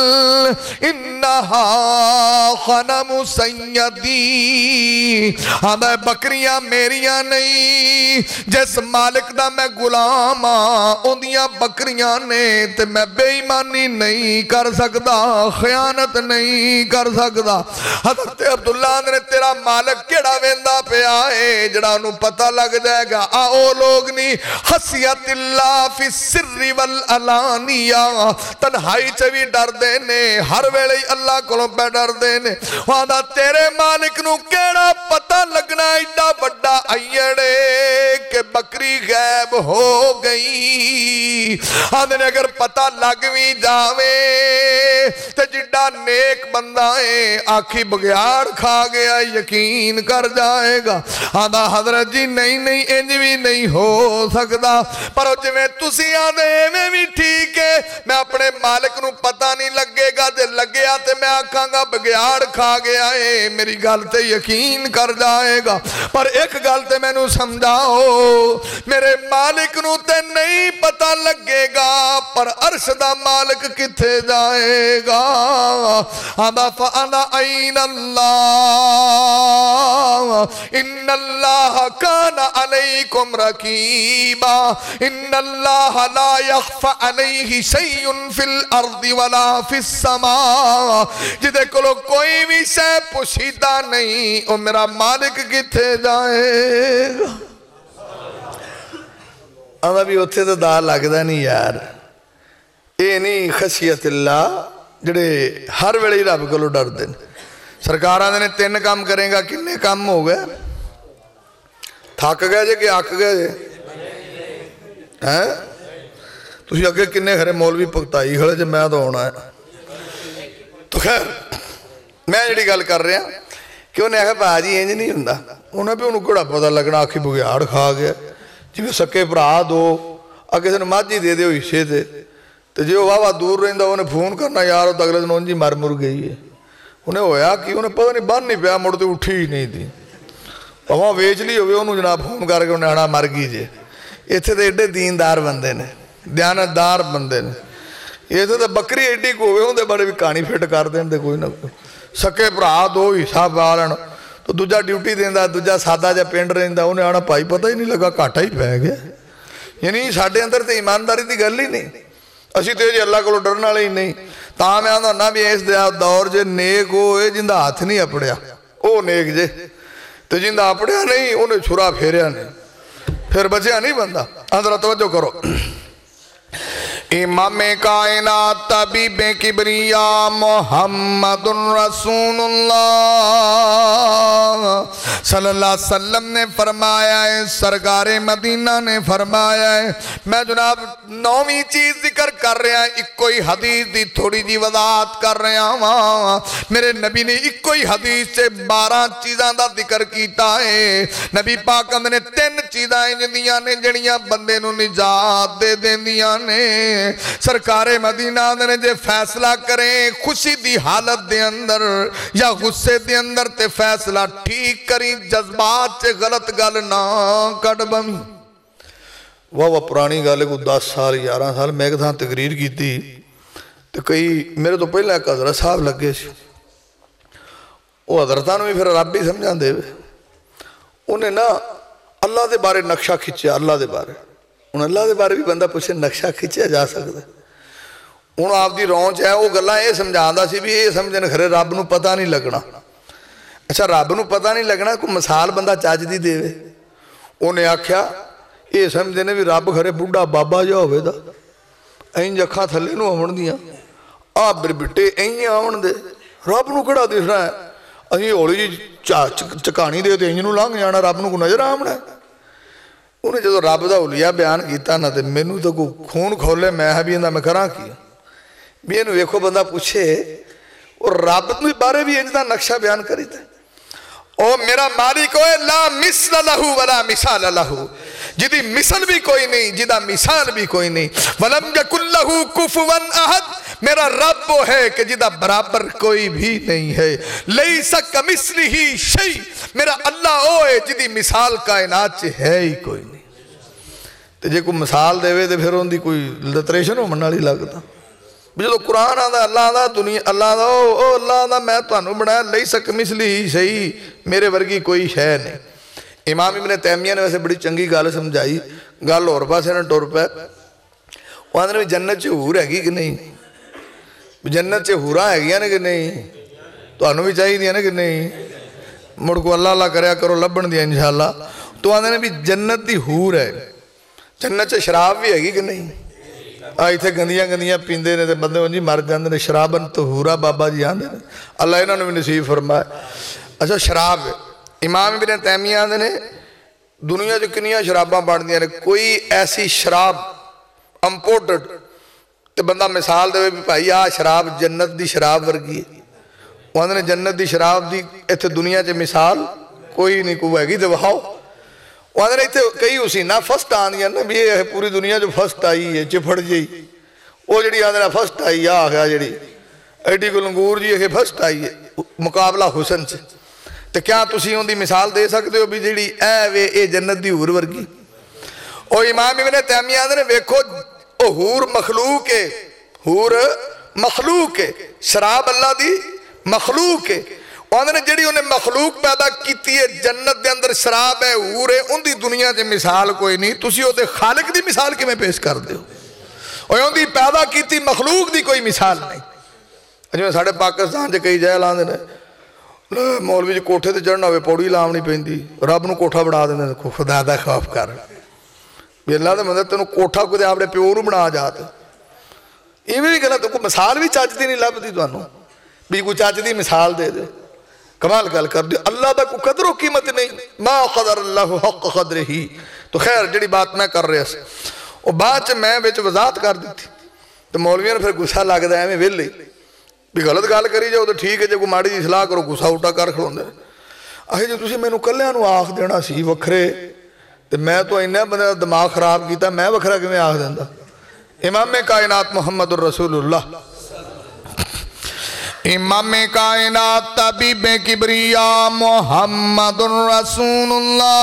انہا غنم سیدی آندہ بکریاں میریاں نہیں جس مالک دا میں غلام اندیاں بکریاں نے تے میں بے ایمانی نہیں کر سکتا خیانت نہیں کر سکتا حضرت عبداللہ نے تیرا مالک کیڑا ویندا پہ آئے جڑا انہوں پتہ لگ جائے گا آؤ لوگ نہیں خصیت اللہ فی السر والعلانیہ تنہائی چوی ڈر دینے ہر ویلے اللہ کولوں پہ ڈر دینے وہاں تیرے مالک نو کیڑا پتہ لگنا ایڈا بڑا ایڑے کہ بکری غیب ہو گئی آدھنے اگر پتہ لگوی جاوے تے جڈا نیک بندہ ہے آکھی بگیار کھا گیا یقین کر جائے گا آدھا حضرت جی نہیں انج بھی نہیں ہو سکتا پر جو میں تسی آدھے میں بھی ٹھیک ہے میں اپنے مالک نو پتہ نہیں لگے گا جے لگیا تے میں آکھاں گا بگیار کھا گیا ہے میری گل تے یقین کر جائے گا پر ایک گل تے میں نو سمجھاؤ میرے مالک نو تے نہیں پتہ لگے گا پر عرش دا مالک کتھے جائے گا آدھا فَأَنَا عَيْنَ اللَّهِ إِنَّ اللَّهَ كَانَ عَلَيْكُمْ رَقِيبًا إِنَّ اللَّهَ لَا يَخْفَى عَلَيْهِ شَيْءٌ فِي الْأَرْضِ وَلَا فِي السَّمَاءِ جدے کلو کوئی بھی شے پوشیدہ نہیں او میرا مالک کتھے جائے گا آدھا بھی اتھے تو دا لگدا نہیں یار اے نہیں خشیت اللہ جڑے ہر ویلے ہی رب کولوں ڈر دین سرکار آندے نے 3 کام کریں گا کنے کام ہو گئے تھک گئے جے کہ آک گئے جے تسی اگے کنے خرے مولوی پکتائی کھڑے جے میں تو ہونا ہے تو خیر میں جڑی گل کر رہا کہ انہیں آخر باجی انج نہیں ہوندا انہیں بھی انہوں کڑا پتہ لگنا آکھی بگیاڑ کھا گیا جی میں سکے بھرا دو اگے سے ماجی دے دے ہوئی حصے تے تو جی وہ واہ دور رہندا انہیں فون کرنا یار تو اگلے دن انجی مر گئی ہے انہیں ہویا کہ انہیں پتہ نہیں بن نہیں پیا مڑتے اٹھی ہی نہیں تھی وہاں ویچ لی ہوئے انہوں جناب فون کر کے انہیں آنا مر گئی جے ایتھے تو ایڈے دیندار بندے نے دیانتدار بندے نے ایتھے تو بکری ایڈی کو ہوئے انہیں بڑے بھی کہانی فٹ کر دیں دے کوئی نہ سکے بھرا دو حساب والن تو دوجا ڈیوٹی دیندا دوجا سادہ جا پنڈ رہندا انہیں آنا پائی پتہ ہی نہیں لگا گھاٹا ہی پہ گیا یعنی ساڈے اندر تے ایمانداری دی گل ہی نہیں اسی تے جی اللہ کو ڈرن والے ہی نہیں تاں میں آندا نہ بھی اس دور جے نیک ہوئے جندا ہاتھ نہیں اپڑیا او نیک جے تو جندا اپڑیا نہیں انہیں چھرا پھیریا نہیں پھر بچیا نہیں بندہ اندر توجہ کرو امام کائنات طبیب کبریا محمد رسول اللہ صلی اللہ علیہ وسلم نے فرمایا ہے سرکار مدینہ نے فرمایا ہے میں جناب 9ویں چیز ذکر کر رہا ہے ایک کوئی حدیث دی تھوڑی جی وضاحت کر رہا ہوں میرے نبی نے ایک کوئی حدیث سے 12 چیزاں دا ذکر کیتا ہے نبی پاک نے 3 چیزاں جندیاں نے جڑیاں بندے نو نجات دے دیندیاں نے سرکار مدینہ نے جے فیصلہ کریں خوشی دی حالت دے اندر یا غصے دے اندر تے فیصلہ ٹھیک کریں، جذبات چے غلط گل نہ کٹ بمی۔ وہ پرانی گالے کو 10 سال 11 سال میں ایک تھا تقریر کی تھی تو کئی میرے تو پہلے ایک حضرت صاحب لگے سی، وہ حضرتانوں بھی پھر رب بھی سمجھان دے انہیں نا اللہ دے بارے نقشہ کھچیا، اللہ دے بارے انہیں اللہ دے بارے بھی بندہ پوچھے نقشہ کھچیا جا سکتا ہے۔ انہوں آپ دی رونچ ہے وہ گلہ یہ سمجھان دا سی بھی یہ سمجھنے کھرے رب نو پتہ نہیں لگنا۔ اچھا رب نو پتہ نہیں لگنا کوئی مثال بندہ چاج دی دے وے، انہیں آکھیا یہ سمجھنے بھی رب کھرے بڑھا بابا جا ہوئے دا این جکھاں تھلے نو آمن دیا آپ بربٹے این آمن دے رب نو کڑا دیکھ رہا ہے اسی ہولی جی چکانی دے تو این نو لانگ جانا رب نو کو نظر آمنا ہے۔ انہیں جدو رب دا اولیاء بیان کیتا نا تے میں نو تو کو خون کھولے میں بھی اندہ میں کراں کیا بھی انہوں ایکھو بندہ پوچھے اور رب نو بارے بھی انجدہ نقشہ بیان کری تھے او میرا مالک ہوئے لا مثل لہو ولا مثال لہو، جدی مثل بھی کوئی نہیں جدہ مثال بھی کوئی نہیں، وَلَمْ يَكُنْ لَهُ كُفُوًا أَحَدٌ، میرا رب وہ ہے کہ جدہ برابر کوئی بھی نہیں ہے، لَيْسَ كَمِثْلِهِ شَيْءٌ، میرا اللہ وہ ہے جدی مثال کائنات چے ہے ہی کوئی نہیں۔ تو جے کوئی مثال دے وے تو پھر ان دی کوئی لطریشن ہو منالی لگتا جدو قرآن آدھا اللہ آدھا دنیا اللہ آدھا او اللہ آدھا میں تو انہوں بڑھایا لَيْسَ كَمِثْلِهِ شَيْءٌ، میرے ورگی کوئی شے نہیں۔ امام ابن تیمیہ نے ویسے بڑی چنگی گال سمجھائی، گال اور پاسے نہ ٹور پہ وہاں نے بھی جنت چے حور ہے گی کہ نہیں، جنت چے حورا ہے گیا نا کہ نہیں، تو انہوں بھی چاہی دیا نا کہ نہیں، مڑ کو اللہ اللہ کریا کرو لبن دیا انشاءاللہ، تو وہاں نے بھی جنت دی حور ہے، جنت چے شراب بھی ہے گی کہ نہیں، آئی تھے گندیاں گندیاں پیندے نے بندے ہوں جی مر جاندے نے شرابن تو حورا بابا جی آندے نے اللہ انہوں نے بھی نصیب فرمائے۔ اچھا شراب ہے امام ابن تیمیہ نے دنیا جو کنیاں شراباں بڑھ دیا نے کوئی ایسی شراب امپورٹڈ تو بندہ مثال دے بھی پائی آ شراب جنت دی شراب ورگی ہے، وہاں نے جنت دی شراب دی ایتھے دنیا چے مثال کوئی نہیں کوئی ہے گی تو وہاں وہاں نے ایتھے کئی اسی نا فسٹ آن دیا نا بھی یہ پوری دنیا جو فسٹ آئی ہے چپڑ جی وہ جڑی آدھنا فسٹ آئی آ گیا جڑی ایڈی کو لنگور جی ہے فسٹ آئی ہے مقابلہ حسن سے، تو کیا تسی ہوں دی مثال دے سکتے ہو بھی جیڑی اے وے اے جنت دی حور ورگی؟ او امام ابن تیمیہ نے ویکھو او حور مخلوق ہے، حور مخلوق ہے، شراب اللہ دی مخلوق ہے، وہاں نے جیڑی انہیں مخلوق پیدا کیتی ہے جنت دے اندر شراب ہے حور ہے ان دی دنیا سے مثال کوئی نہیں، تسی ہوتے خالق دی مثال کی میں پیش کر دے ہو اور ان دی پیدا کیتی مخلوق دی کوئی مثال نہیں۔ جو ساڑھے پاکستان جے کئی جائے لاندے نے مولوی جی کوٹھے تے چڑھنا ہوئے پوڑی لام نہیں پہندی رب نو کوٹھا بڑھا دینے خدا دا خوف کر بھی اللہ دے مندر تینوں کوٹھا کو دے آپ نے پیورو بنا جاتا یہ بھی کہنا تو کوئی مثال بھی چاچتی نہیں لب دی تو انہوں بھی کوئی چاچتی مثال دے دے کمال گل کر دے اللہ دا کوئی قدر و قیمت نہیں ما قدر اللہ حق قدر ہی۔ تو خیر جڑی بات میں کر رہے سے اور بات میں بیچ وضاحت کر دی تھی تو مولویوں نے پھر گسا لگ دیا میں ویلے بھی غلط گال کری جاؤ تو ٹھیک ہے جب کوئی ماڑی دی اصلاح کرو گسا اٹھا کر کھڑوں دے آخر جو تسی میں نو کلیاں نو آخ دینا سی وکھرے تو میں تو انہیں بندے دماغ خراب کیتا میں وکھرا کہ میں آخ دینا امام کائنات محمد الرسول اللہ امام کائنات طبیب کبریا محمد الرسول اللہ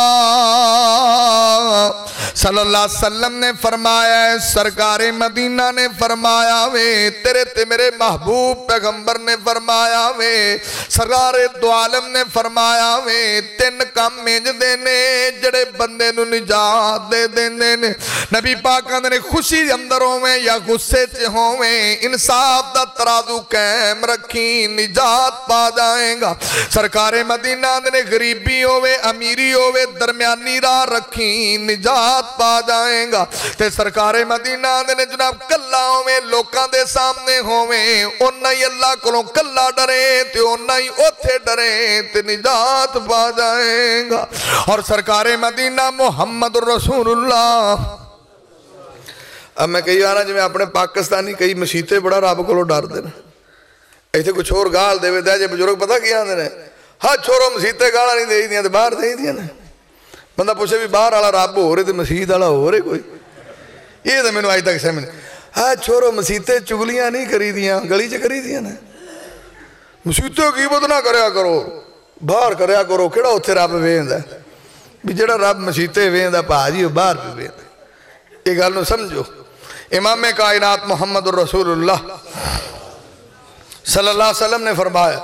صلی اللہ علیہ وسلم نے فرمایا ہے سرکار مدینہ نے فرمایا وے تیرے تے میرے محبوب پیغمبر نے فرمایا وے سرکار دو عالم نے فرمایا وے 3 کام میج دینے جڑے بندے نو نجات دے دینے نبی پاک نے خوشی اندر ہوئے یا غصے چے ہوئے انصاف دا ترازو قائم رکھ نجات پا جائیں گا۔ سرکار مدینہ نے غریبی ہوئے امیری ہوئے درمیانی راہ رکھی نجات پا جائیں گا۔ تے سرکار مدینہ نے جناب کلا ہوئے لوکاں دے سامنے ہوئے انہاں ہی اللہ کو کلا ڈرے تے انہاں ہی اوتھے ڈرے تے نجات پا جائیں گا۔ اور سرکار مدینہ محمد رسول اللہ اب میں کئی آنا جو میں اپنے پاکستانی کئی مسیطے بڑا رب کو ڈر دینا ایتھے کوئی چھوڑ گال دے دے جے بزرگ پتہ کیا آندے نے ہاں چھوڑو مسیطے گالا نہیں دے دیا تو باہر دے دیا نے بندہ پوچھے بھی باہر والا رب ہو رہے تو مسیط والا ہو رہے کوئی یہ تو میں نے آج تک سمجھ چھوڑو مسیطے چگلیاں نہیں کری دیاں گلی چ کری دیاں نے مسیطے غیبت نہ کریا کرو باہر کریا کرو کیڑا اتھے رب ویندا بھی جڑا رب مسیطے ویندا بھاجی باہر بھی ویندا یہ گل نو سمجھو امام کائنات محمد الرسول اللہ صلی اللہ علیہ وسلم نے فرمایا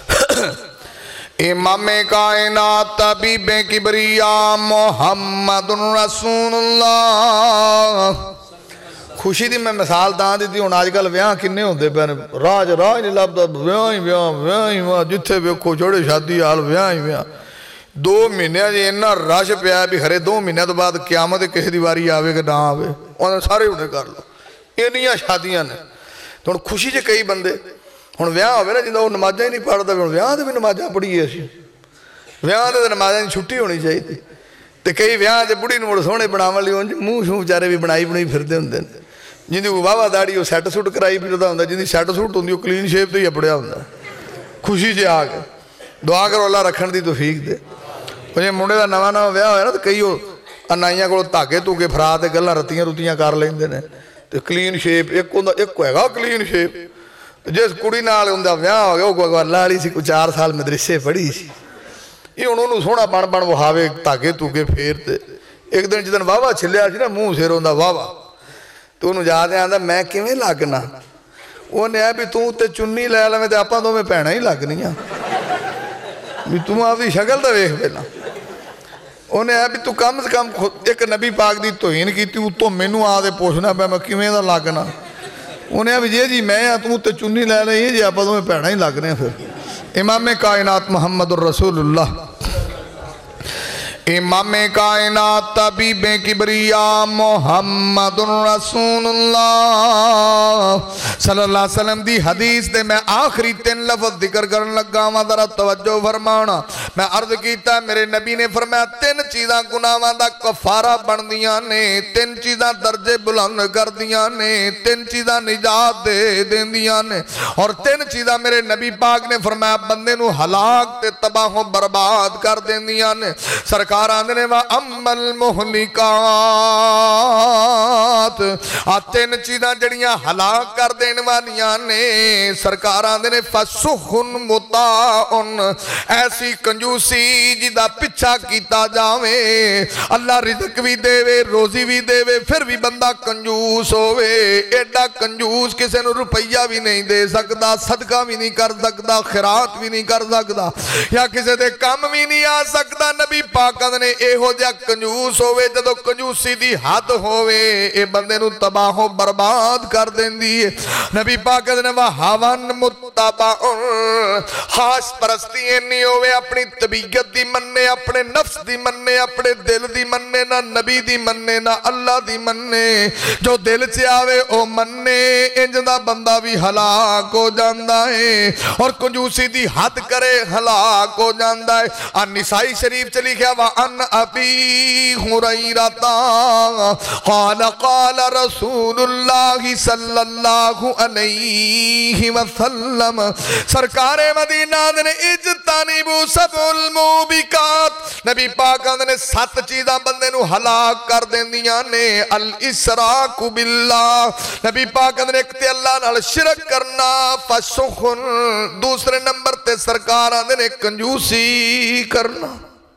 امام کائنات طبیب کبریاء محمد رسول اللہ خوشی دی میں مثال دان دیتی ہوں آج کل ویاں کنے ہوندے پہ راج نہیں لبدا ویاں جتھے ویکھو چھوڑے شادی حال ویاں 2 مہینے جی انہا رش پیا بھی ہرے 2 مہینے تو بعد قیامت کسی دیواری آوے کہ نہ آوے انہیں سارے انہیں کر لو یہ نہیں شادیاں نے تو خوشی چ کئی بندے ہوں ویاہ ہوئے نا جنہیں وہ نمازیں ہی نہیں پڑھتا ویاہ تو بھی نمازیں پڑھیے اسی ویاہ تو نمازیں چھٹی ہونی چاہیے تو کئی ویاہ سے بڑھی نمڑ سونے بناون لی منہ شوں بیچارے بھی بنائی پھرتے ہوں جن کی واہ داڑی وہ سیٹ سوٹ کرائی پھرتا ہوں جن کی سیٹ سوٹ ہوں وہ کلین شیپ تو ہی اپڑیا ہوں خوشی سے آ کے دعا کرو اللہ رکھن دی توفیق دے جی منڈے کا نواں نواں ویاہ ہوا نا تو کئی وہ انائیاں کو دھاگے دھوگے فرا کے گلاں رتیاں کر لیندے نے تو کلین شیپ ایک ہوگا کلین شیپ جس کڑی نال ہوندا ویاہ ہو گیا وہ اللہ والی سی کوئی 4 سال مدرسے پڑھی سی یہ انہوں سونا بن وہاوے دھاگے دھوگے پھیرتے ایک دن جدن واہ چھلیا سی نا منہ سر ہوندا واہ تو انہوں جا دے آندا میں کیویں لگنا انہیں ہے بھی تے چنی لے لویں تے آپاں دوویں بھیناں ہی لگنیاں بھی تم آپ دی شکل دا ویکھ پہلا انہیں ہے بھی تو کم سے کم ایک نبی پاک دی توہین کیتی اتوں مینوں آ دے پوچھنا پیا میں کیویں دا لگنا انہیں ہے بھی جی میں تم تے چنی لے لیں جی آپاں دوویں بھیناں ہی لگنے پھر امام کائنات محمد الرسول اللہ امام کائنات طبیب کبریاء محمد رسول اللہ صلی اللہ علیہ وسلم دی حدیث دے میں آخری 3 لفظ ذکر کرن لگا ہوں ذرا توجہ فرمانا میں عرض کیتا ہے میرے نبی نے فرمایا 3 چیزاں گناہاں دا کفارہ بن دیاں نے 3 چیزاں درجے بلند کر دیاں نے 3 چیزاں نجات دے دیندیاں نے اور 3 چیزاں میرے نبی پاک نے فرمایا بندے نو ہلاک تے تباہ و برباد کر دیندیاں نے سرکار آندنے وَأَمَّا الْمُحْلِقَاتِ 3 چیزاں جڑیاں ہلاک کر دین والیاں نے سرکار آندنے فَسُخٌ مُطَاعٌ ایسی کنجوسی جدا پچھا کیتا جاوے اللہ رزق بھی دے وے روزی بھی دے وے پھر بھی بندہ کنجوس ہوئے ایڈا کنجوس کسے نو روپیہ بھی نہیں دے سکتا صدقہ بھی نہیں کر سکتا خیرات بھی نہیں کر سکتا یا کسے دے کام بھی نہیں آ سکتا نبی پاک نے اے ہو جا کنجوس ہوئے جدو کنجوسی دی حد ہوئے اے بندے نو تباہ و برباد کر دیں دیئے نبی پاک نے وَحَوَن مُتَّبَعُن خاص پرستی نہیں ہوئے اپنی طبیعت دی مننے اپنے نفس دی مننے اپنے دل دی مننے نہ نبی دی مننے نہ اللہ دی مننے جو دل سے آوے او مننے انجدہ بندہ بھی ہلاک ہو جاندہ ہے اور کنجوسی دی حد کرے ہلاک ہو جاندہ ہے النسائی شریف چلی گیا وَأَنْ أَبِي هُرَيْرَةَ قَالَ قَالَ رَسُولُ اللَّهِ صَلَّى اللَّهُ عَلَيْهِ وَسَلَّمَ سرکار مدینہ نے اجتنبوا سبع الموبقات نبی پاک نے 7 چیزاں بندے نو ہلاک کر دیندیاں نے الاشراک باللہ نبی پاک نے ایک تے اللہ نال شرک کرنا فسخن دوسرے نمبر تے سرکار نے کنجوسی کرنا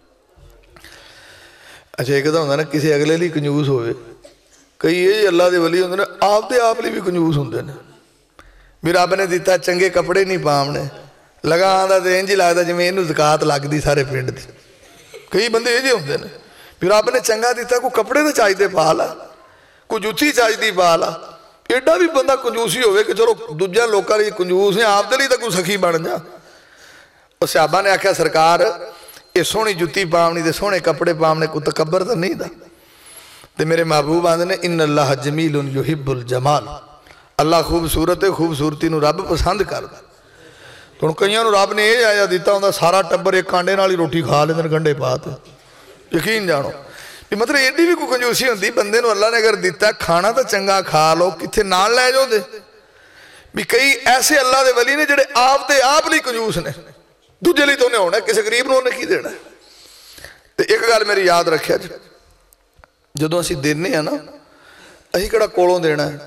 اچھا ایک دا ہوندہ نا کسی اگلے لی کنجوس ہوئے کئی یہ اللہ دے ولی ہوندے نا آپ لی بھی کنجوس ہوندے نا بھی رب نے دیتا چنگے کپڑے نہیں پامنے لگا آندہ دے انجی لگتا جی میں انہوں زکاة لگ دی سارے پینڈ دی کئی بندے یہ جے ہوندے نا بھی رب نے چنگا دیتا کوئی کپڑے دے چاہی دے پالا کوئی جوتی چاہی دی پالا ایڈا بھی بندہ کنجوسی ہوئے کہ چلو دوجہ لوکا لی کنجوس ہیں آپ دے لی تا کوئی سخی بڑھ جا اور صحابہ نے آکھا سرکار یہ سونے جوتی پامنی دے سونے کپڑے پامنے کو تکبر تا نہیں دا تے میرے محبوب آندے نے ان اللہ جمیل یحب الجمال اللہ خوبصورت ہے خوبصورتی نو رب پسند کر دا تو ان کئیاں نو رب نے یہ آیا دیتا ہوندہ سارا ٹبر ایک کانڈے نالی روٹی کھا لے دن گنڈے پاتے یقین جانو مطلب ایڈی بھی کوئی کنجوسی ہوندی بندے نو اللہ نے اگر دیتا کھانا تا چنگا کھا لو کتھے نال لے جو دے بھی کئی ایسے اللہ دے ولی نے جڑے آپ دے آپ لی کنجوس نے دوجہ لی تو انہیں ہونا ہے کسی غریب نے انہیں کی دینا ہے تو ایک گال میری یاد رکھیا جدوں اسی دینے ہیں نا اسی کڑا کولوں دینا ہے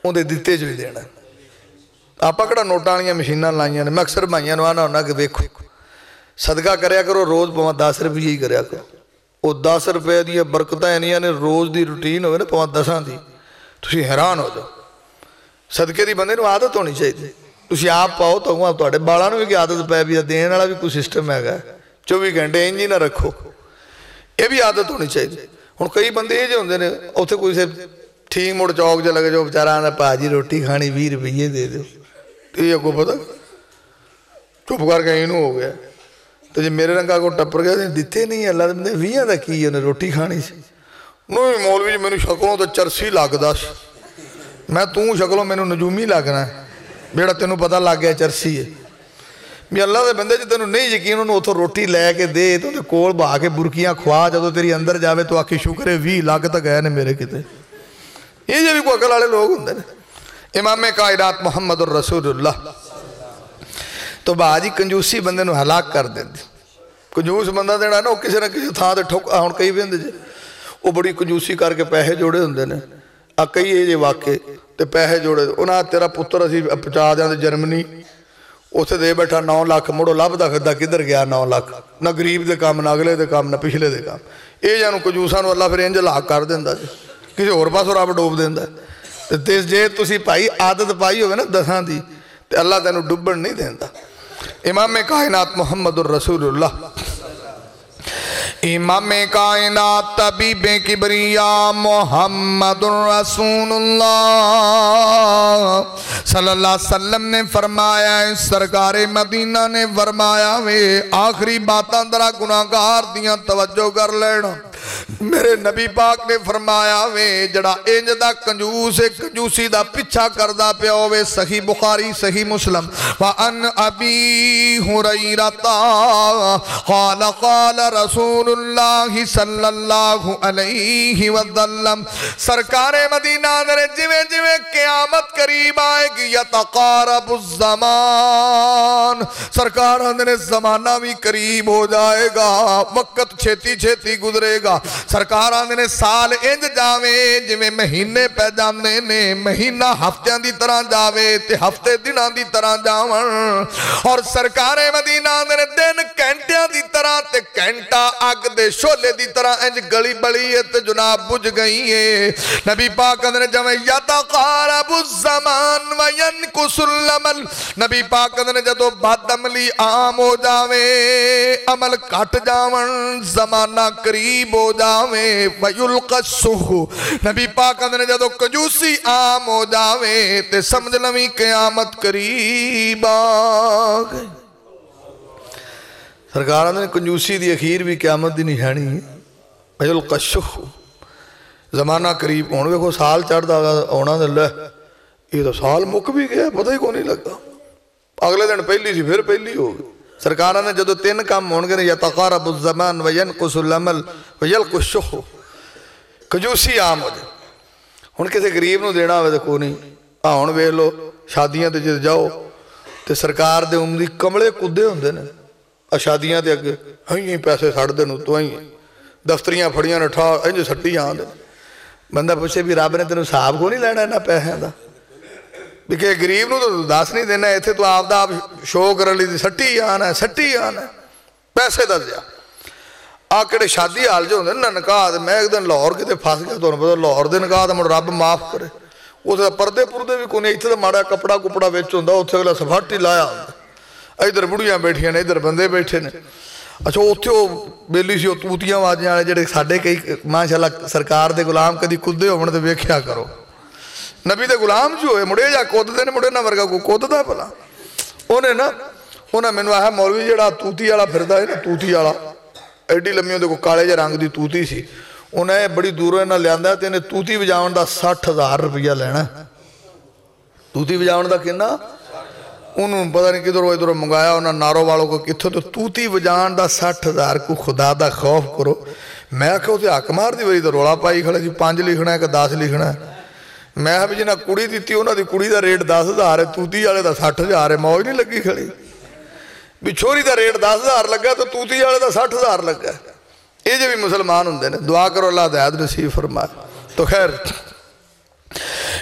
ਉਹਦੇ ਦਿੱਤੇ 'ਚ ਵੀ ਦੇਣਾ। ਆਪਾਂ ਕਿਹੜਾ ਨੋਟਾਂ ਵਾਲੀਆਂ ਮਸ਼ੀਨਾਂ ਲਾਈਆਂ ਨੇ। ਮੈਂ ਅਕਸਰ ਭਾਈਆਂ ਨੂੰ ਆਉਣਾ ਹੁੰਦਾ ਕਿ ਵੇਖੋ ਸਦਕਾ ਕਰਿਆ ਕਰੋ, ਰੋਜ਼ ਭਾਵੇਂ 10 ਰੁਪਏ ਹੀ ਕਰਿਆ ਕਰੋ। ਉਹ 10 ਰੁਪਏ ਦੀਆਂ ਬਰਕਤਾਂ ਇੰਨੀਆਂ ਨੇ, ਰੋਜ਼ ਦੀ ਰੂਟੀਨ ਹੋਵੇ ਨਾ ਭਾਵੇਂ 10 ਦੀ, ਤੁਸੀਂ ਹੈਰਾਨ ਹੋ ਜਾਓ। ਸਦਕੇ ਦੀ ਬੰਦੇ ਨੂੰ ਆਦਤ ਹੋਣੀ ਚਾਹੀਦੀ। ਤੁਸੀਂ ਆਪ ਪਾਓ ਤਾਂ ਤੁਹਾਡੇ ਬਾਲਾਂ ਨੂੰ ਵੀ ਆਦਤ ਪੈ ਵੀ ਦੇਣ ਵਾਲਾ ਵੀ ਕੋਈ ਸਿਸਟਮ ਹੈਗਾ। 24 ਘੰਟੇ ਇੰਝ ਹੀ ਨਾ ਰੱਖੋ, ਇਹ ਵੀ ਆਦਤ ਹੋਣੀ ਚਾਹੀਦੀ। ਹੁਣ ਕਈ ਬੰਦੇ ਇਹ ਜਿਹੇ ਹੁੰਦੇ ਨੇ, ਉੱਥੇ ਕੋਈ ਠੀਕ ਮੁੜ ਚੌਕ 'ਚ ਲੱਗ ਜਾਓ, ਵਿਚਾਰਾ ਆਂਦਾ ਭਾਜੀ ਰੋਟੀ ਖਾਣੀ 20 ਰੁਪਈਏ ਦੇ ਦਿਓ। ਇਹ ਅੱਗੋਂ ਪਤਾ ਚੁੱਪ ਕਰਕੇ ਇਹਨੂੰ ਹੋ ਗਿਆ। ਤੇ ਜੇ ਮੇਰੇ ਰੰਗਾ ਕੋ ਟੱਪਰ ਗਿਆ ਦਿੱਤੇ ਨਹੀਂ, ਅੱਲਾ ਦੇ ਬੰਦੇ 20 ਦਾ ਕੀ ਉਹਨੇ ਰੋਟੀ ਖਾਣੀ ਸੀ। ਨਹੀਂ ਮੌਲਵੀ ਜੀ ਮੈਨੂੰ ਸ਼ਕਲੋਂ ਤਾਂ ਚਰਸੀ ਲੱਗਦਾ ਸੀ। ਮੈਂ ਤੂੰ ਸ਼ਕਲੋਂ ਮੈਨੂੰ ਨਜੂਮੀ ਲੱਗਣਾ ਜਿਹੜਾ ਤੈਨੂੰ ਪਤਾ ਲੱਗ ਗਿਆ ਚਰਸੀ ਹੈ। ਵੀ ਅੱਲਾ ਦੇ ਬੰਦੇ 'ਚ ਤੈਨੂੰ ਨਹੀਂ ਯਕੀਨ, ਉਹਨੂੰ ਉੱਥੋਂ ਰੋਟੀ ਲੈ ਕੇ ਦੇ ਤੇ ਉਹਦੇ ਕੋਲ ਬਹਾ ਕੇ ਬੁਰਕੀਆਂ ਖਵਾ, ਜਦੋਂ ਤੇਰੀ ਅੰਦਰ ਜਾਵੇ ਤੂੰ ਆਖੀ ਸ਼ੁਕਰ ਹੈ 20 ਲੱਖ ਤਾਂ ਗਏ ਨੇ ਮੇਰੇ ਕਿਤੇ। ਇਹ ਜਿਹੇ ਵੀ ਕੋਈ ਅਕਲ ਵਾਲੇ ਲੋਕ ਹੁੰਦੇ ਨੇ। ਇਮਾਮ ਕਾਇਨਾਤ ਮੁਹੰਮਦ ਰਸੂਲੁल्लाह तो बाजी कंजूसी बंदे नूं हलाक कर देंदी। कंजूस बंदा देना ना, किसी ना किसी थां ते ठुक हुण कई भी हुंदे जे वो बड़ी कंजूसी करके पैसे जोड़े हुंदे ने। आ कई ये जे वाके ते पैसे जोड़े उन्हां तेरा पुत्र असीं पहुंचा दिआं जर्मनी, उत्थे दे बैठा 9 लाख, मुड़ो लभदा फिरदा किधर गया 9 लाख। ना गरीब दे काम, ना अगले दे काम, ना पिछले दे काम। ये जानू कंजूसां नूं अल्लाह फिर इंज हलाक कर दिंदा जे, किसी होर पासों रब डोब दिंदा। ते जे तुसीं भाई आदत पाई होवे ना 10 दी ते अल्लाह तैनूं डुब्बण नहीं दिंदा। इमाम कायनात मुहम्मदुर रसूलुल्लाह, इमाम कायनात तबीबे किबरिया मुहम्मदुर रसूलुल्लाह सल्लल्लाहु अलैहि वसल्लम ने फरमाया, सरकारे मदीना ने फरमाया वे आखिरी बातां जरा गुनाहगार दियां तवज्जो कर लेना। मेरे नबी पाक ने फरमाया वे जड़ा इंज दा कंजूस है, कंजूसी दा पिछा करदा पिया होवे। सही बुखारी सही मुस्लिम। व अन अबी हुरैरा क़ाल क़ाल रसूलुल्लाह सल्लल्लाहु अलैहि वसल्लम, सरकारे मदीना ने जिवें जिवें क़यामत करीब आएगी यतक़ारबुज़ ज़मान, सरकार ने ज़माना भी करीब हो जाएगा, वक्त छेती छेती गुजरेगा। सरकार आंदे साल इंज जावे जिवें महीने पै जांदे ने, महीना हफ्तियां दी तरह जावे ते हफ्ते दिनां दी तरह जावन। और सरकारे मदीना आंदे दिन घंटियां दी तरह ते घंटा अग दे शोले दी तरह इंज गली बली है ते जनाब बुझ गई है। नबी पाक आंदे जवें यतक़ारबुज़ ज़मान व यनकुसुल अमल, नबी पाक आंदे जदों बदअमली आम हो जावे, अमल घट जावन, ज़माना करीब हो जावे। वयुल्क़स्सुहु, नबी पाक ने जदों कंजूसी आम हो जावे ते समझ लवी क़यामत करीब आ गई। सरकार ने कंजूसी दी अखीर भी क़यामत दी निशानी है। वयुल्क़स्सुहु, ज़माना करीब होण। देखो साल चढ़दा आउणा ते लै ये तो साल मुक भी गया, पता ही को नहीं लगा। अगले दिन पहली सी फिर पहली हो गई। सरकार ने जो 3 काम होणगे यतक़ारबुज़ ज़मान व यनकुसुल अमल व यल्क़ुश्शुह, कंजूसी आम हो जाए। हुण किसी गरीब नूं देना होवे तो कोई नहीं। आ हुण वेख लो शादियां ते जद जाओ तो सरकार दे उमदी कमले कुदे हुंदे ने। आ शादियां ते अगे हई पैसे सड़दे नूं तो ही दफ्तरियां फड़ियां ने ठा इंज सट्टी आंदे। बंदा पुछे भी रब ने तेनों हिसाब को नहीं लैना इन्हां पैसिਆਂ ਦਾ भी कि गरीब नूं तो दस नहीं देना, इत्थे तो आपदा आप शो करन लई सट्टी आना सट्टी आना पैसे दस जा। आ किहड़े शादी हाल जो होंदे ना निकाह। मैं एक दिन लाहौर किते फस गया, तुहानूं पता लाहौर दे निकाह मुड़ रब माफ करे, उत्थे परदे पुरदे भी कोई नहीं। इत्थे तो माड़ा कपड़ा कुपड़ा विच हुंदा, उत्थे अगला सफाटी लाया हुंदा। इधर बुढ़ियां बैठियां ने, इधर बंदे बैठे ने। अच्छा उत्थे वो बेली सी तूतियां वाजियां वाले जिहड़े साडे कई माशाअल्लाह सरकार दे गुलाम कदी कुदे होवन ते वेख्या करो। नबी दे गुलाम जो होए मुड़े जा कुददे ने, मुड़े ना वर्गा कोई कुददा भला। उन्हें ना उन्हें मैनूं आखिया मौलवी जिहड़ा तूती वाला फिरदा है ना, तूती वाला एडी लम्मी उहदे कोल काले जिहे रंग दी तूती सी। उन्हें बड़ी दूरों इन्हां लिआंदा ते इन्हें तूती वजाउण दा 60,000 रुपया लेना। तूती वजाउण दा किन्ना उन्होंने पता नहीं किधरों इधरों मंगाया उन्हें नारों वालों को कितों। तो तूती वजाण दा 60,000 को खुदा दा खौफ करो। मैं आख्या उसे हक मार दी वरी तो रौला पाई खड़ा जी 5 लिखना है कि 10 लिखना है। मैं भी जिन्हें कुड़ी दी उन्होंने कुड़ी का रेट 10,000 है, तूती वाले का 60,000 है। मौज नहीं लगी खड़ी भी छोरी का रेट 10,000 लगा तो तूती वाले का 60,000 लगा। ये जो भी मुसलमान होंगे ने दुआ करो अल्लाह हिदायत नसीब फरमाए। तो खैर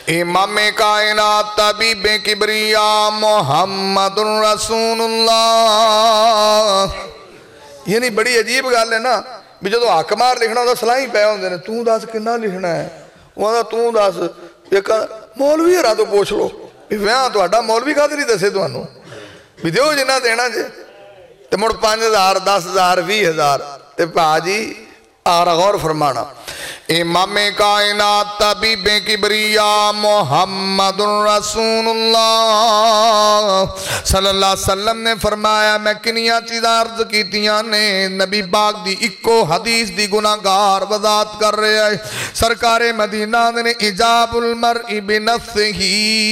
امام کائنات طبیب کبریا محمد رسول اللہ. یعنی بڑی عجیب گل ہے نا بھی جدو حق مار لکھنا ہوتا سلائی پہ ہوندے نے توں دس کنا لکھنا ہے وہ توں دس ایک مولوی ہرا تو پوچھ لو بھی ویاں تہاڈا مولوی کدے نہیں دسے تانوں بھی دیو جنہ دینا جے تے مڑ 5000 10,000 20,000 تے بھا جی آرہ غور فرمانا. امام کائنات طبیب کبریا محمد رسول اللہ صلی اللہ علیہ وسلم نے فرمایا میں کنیاں چیزاں عرض کیتیاں نے نبی پاک دی اکو حدیث دی گناہگار وضاحت کر رہے ہیں. سرکار مدینہ نے اجاب المرء بنفسہ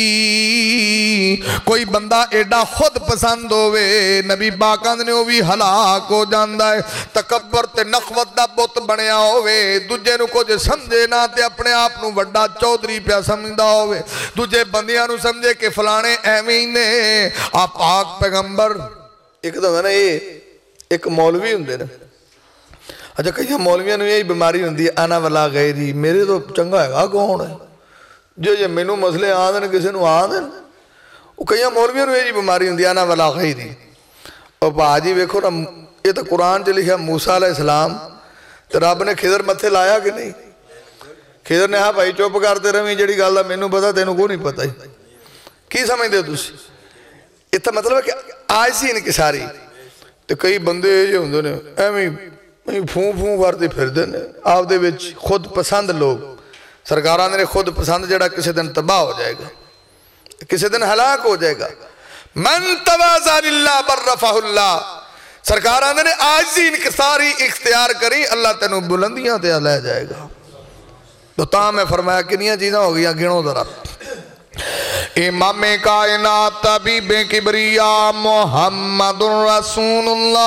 کوئی بندہ ایڈا خود پسند ہوئے نبی پاک نے وہ بھی ہلاک ہو جاندہ ہے. تکبر تے نخوت دا بت بنیا ہوئے دوجے نو کچھ سمجھے نہ تے اپنے آپ نو وڈا چودھری پیا سمجھدا ہوئے دوجے بندیاں نو سمجھے کہ فلانے ایویں ہی نے. آپ پاک پیغمبر ایک تو ہے نا یہ ایک مولوی ہوندے نا اچھا کئی مولویاں نو یہی بیماری ہوندی ہے انا ولا غیری میرے تو چنگا ہے گا کون ہے جو یہ مینوں مسئلے آدن کسی نو آدن وہ کئی مولویاں نو یہی بیماری ہوندی ہے انا ولا غیری. اور باجی ویکھو نا یہ تو قرآن چ لکھا موسیٰ علیہ السلام تو رب نے خضر متھے لایا کہ نہیں خضر نے ہاں بھائی چپ کرتے رہی جڑی گل دا مینوں پتا تینوں کو نہیں پتا ہی کی سمجھتے ہو تسی یہ تو مطلب ہے کہ آج سی انکساری تو کئی بندے یہ ہوندے نے ایویں پھوں کرتے پھردے نے آپ دے وچ خود پسند لوگ سرکاراں نے خود پسند جڑا کسی دن تباہ ہو جائے گا کسی دن ہلاک ہو جائے گا. من تواضع للہ برفہ اللہ سرکاراں نے آجزی انکساری اختیار کری اللہ تینوں بلندیاں تے لے جائے گا. تو تاں میں فرمایا کنیاں چیزاں ہو گیا گنو ذرا. امام کائنات طبیب کبریا محمد رسول اللہ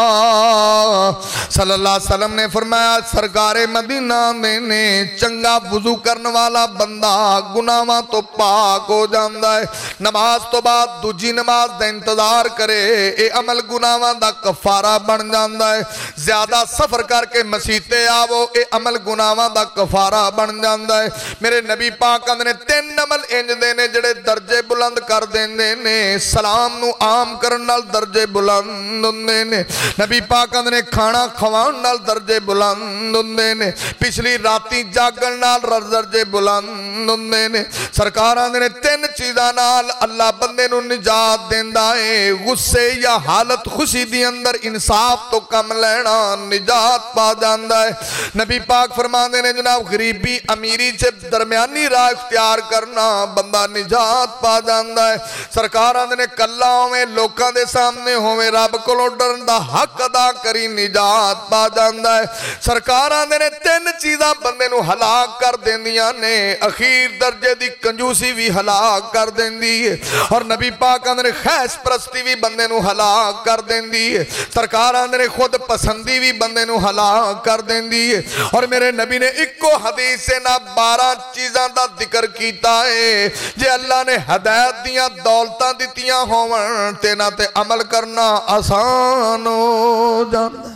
صلی اللہ علیہ وسلم نے فرمایا سرکار مدینہ نے چنگا وضو کرنے والا بندہ گناہاں تو پاک ہو جاندا ہے. نماز تو بعد دوجی نماز دا انتظار کرے اے عمل گناہاں دا کفارہ بن جاندا ہے. زیادہ سفر کر کے مسیتے آو اے عمل گناہاں دا کفارہ بن جاندا ہے. میرے نبی پاک نے 3 عمل انج دینے جڑے درجے بلند کر دینے نے سلام نو عام کرن نال درجے بلند ہوندے نے نبی پاک نے کھانا کھوان نال درجے بلند ہوندے نے پچھلی راتی جاگن نال درجے بلند ہوندے نے. سرکاراں نے 3 چیزاں نال اللہ بندے نو نجات دیندا ہے. غصے یا حالت خوشی دی اندر انصاف تو کم لینا نجات پا جاندا ہے. نبی پاک فرماندے نے جناب غریبی امیری سے درمیانی راہ اختیار کرنا بندہ نجات پا جاندا ہے. سرکاراں نے کلا ہوئے لوکاں دے سامنے ہوئے رب کولوں ڈرن دا حق ادا کری نجات پا جاندا ہے. سرکاراں نے 3 چیزاں بندے نو ہلاک کر دیندیاں نے اخیر درجے دی کنجوسی بھی ہلاک کر دیندی ہے اور نبی پاک نے خیش پرستی بھی بندے نو ہلاک کر دیندی ہے. سرکاراں نے خود پسندی بھی بندے نو ہلاک کر دیندی ہے. اور میرے نبی نے اکو حدیث سے نہ 12 چیزاں دا ذکر کیتا ہے جے اللہ نے ہدایت دیاں دولتاں دیتیاں ہون تے نہ تے عمل کرنا آسان ہو جاندا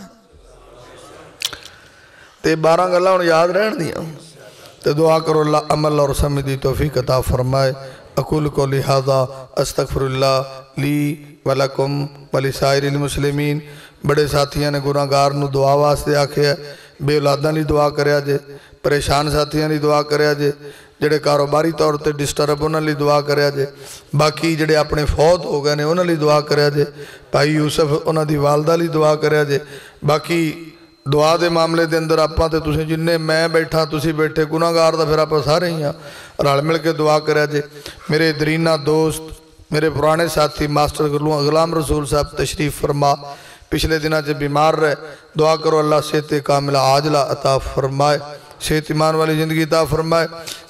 تے 12 گلاں ہن یاد رہن دیاں تے دعا کرو اللہ عمل اور سمجھ دی توفیق عطا فرمائے. اقول قولی ھذا استغفر اللہ لی ولکم ولسائر المسلمین. بڑے ساتھیاں نے گناہگار نو دعا واسطے آکھیا بے اولاداں لی دعا کریا جے پریشان ساتھیاں لی دعا کریا جے جڑے کاروباری طور تے ڈسٹرب انہاں لی دعا کریا جے باقی جڑے اپنے فوت ہو گئے نے انہاں لی دعا کریا جے بھائی یوسف انہاں دی والدہ لی دعا کریا جے. باقی دعا دے معاملے دے اندر آپاں تے تسی جننے میں بیٹھا تسی بیٹھے گناہگار دا پھر آپاں سارے ہی ہیں رل مل کے دعا کریا جے. میرے درینہ دوست میرے پرانے ساتھی ماسٹر غلام رسول صاحب تشریف فرما پچھلے دنوں سے بیمار رہے دعا کرو اللہ صحت کاملہ عاجلہ عطا فرمائے صحت ایمان والی زندگی عطا فرمائے.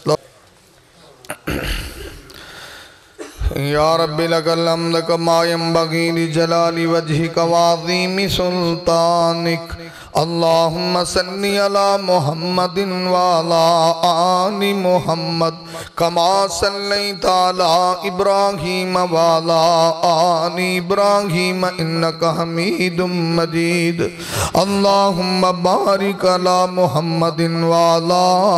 یا رب لک الحمد کما ینبغی لجلال وجہک وعظیم سلطانک اللہم صلی علی محمد وعلا آل محمد کما صلیت علی ابراہیم وعلا آل ابراہیم انکا حمید مجید اللہم بارک علی محمد وعلا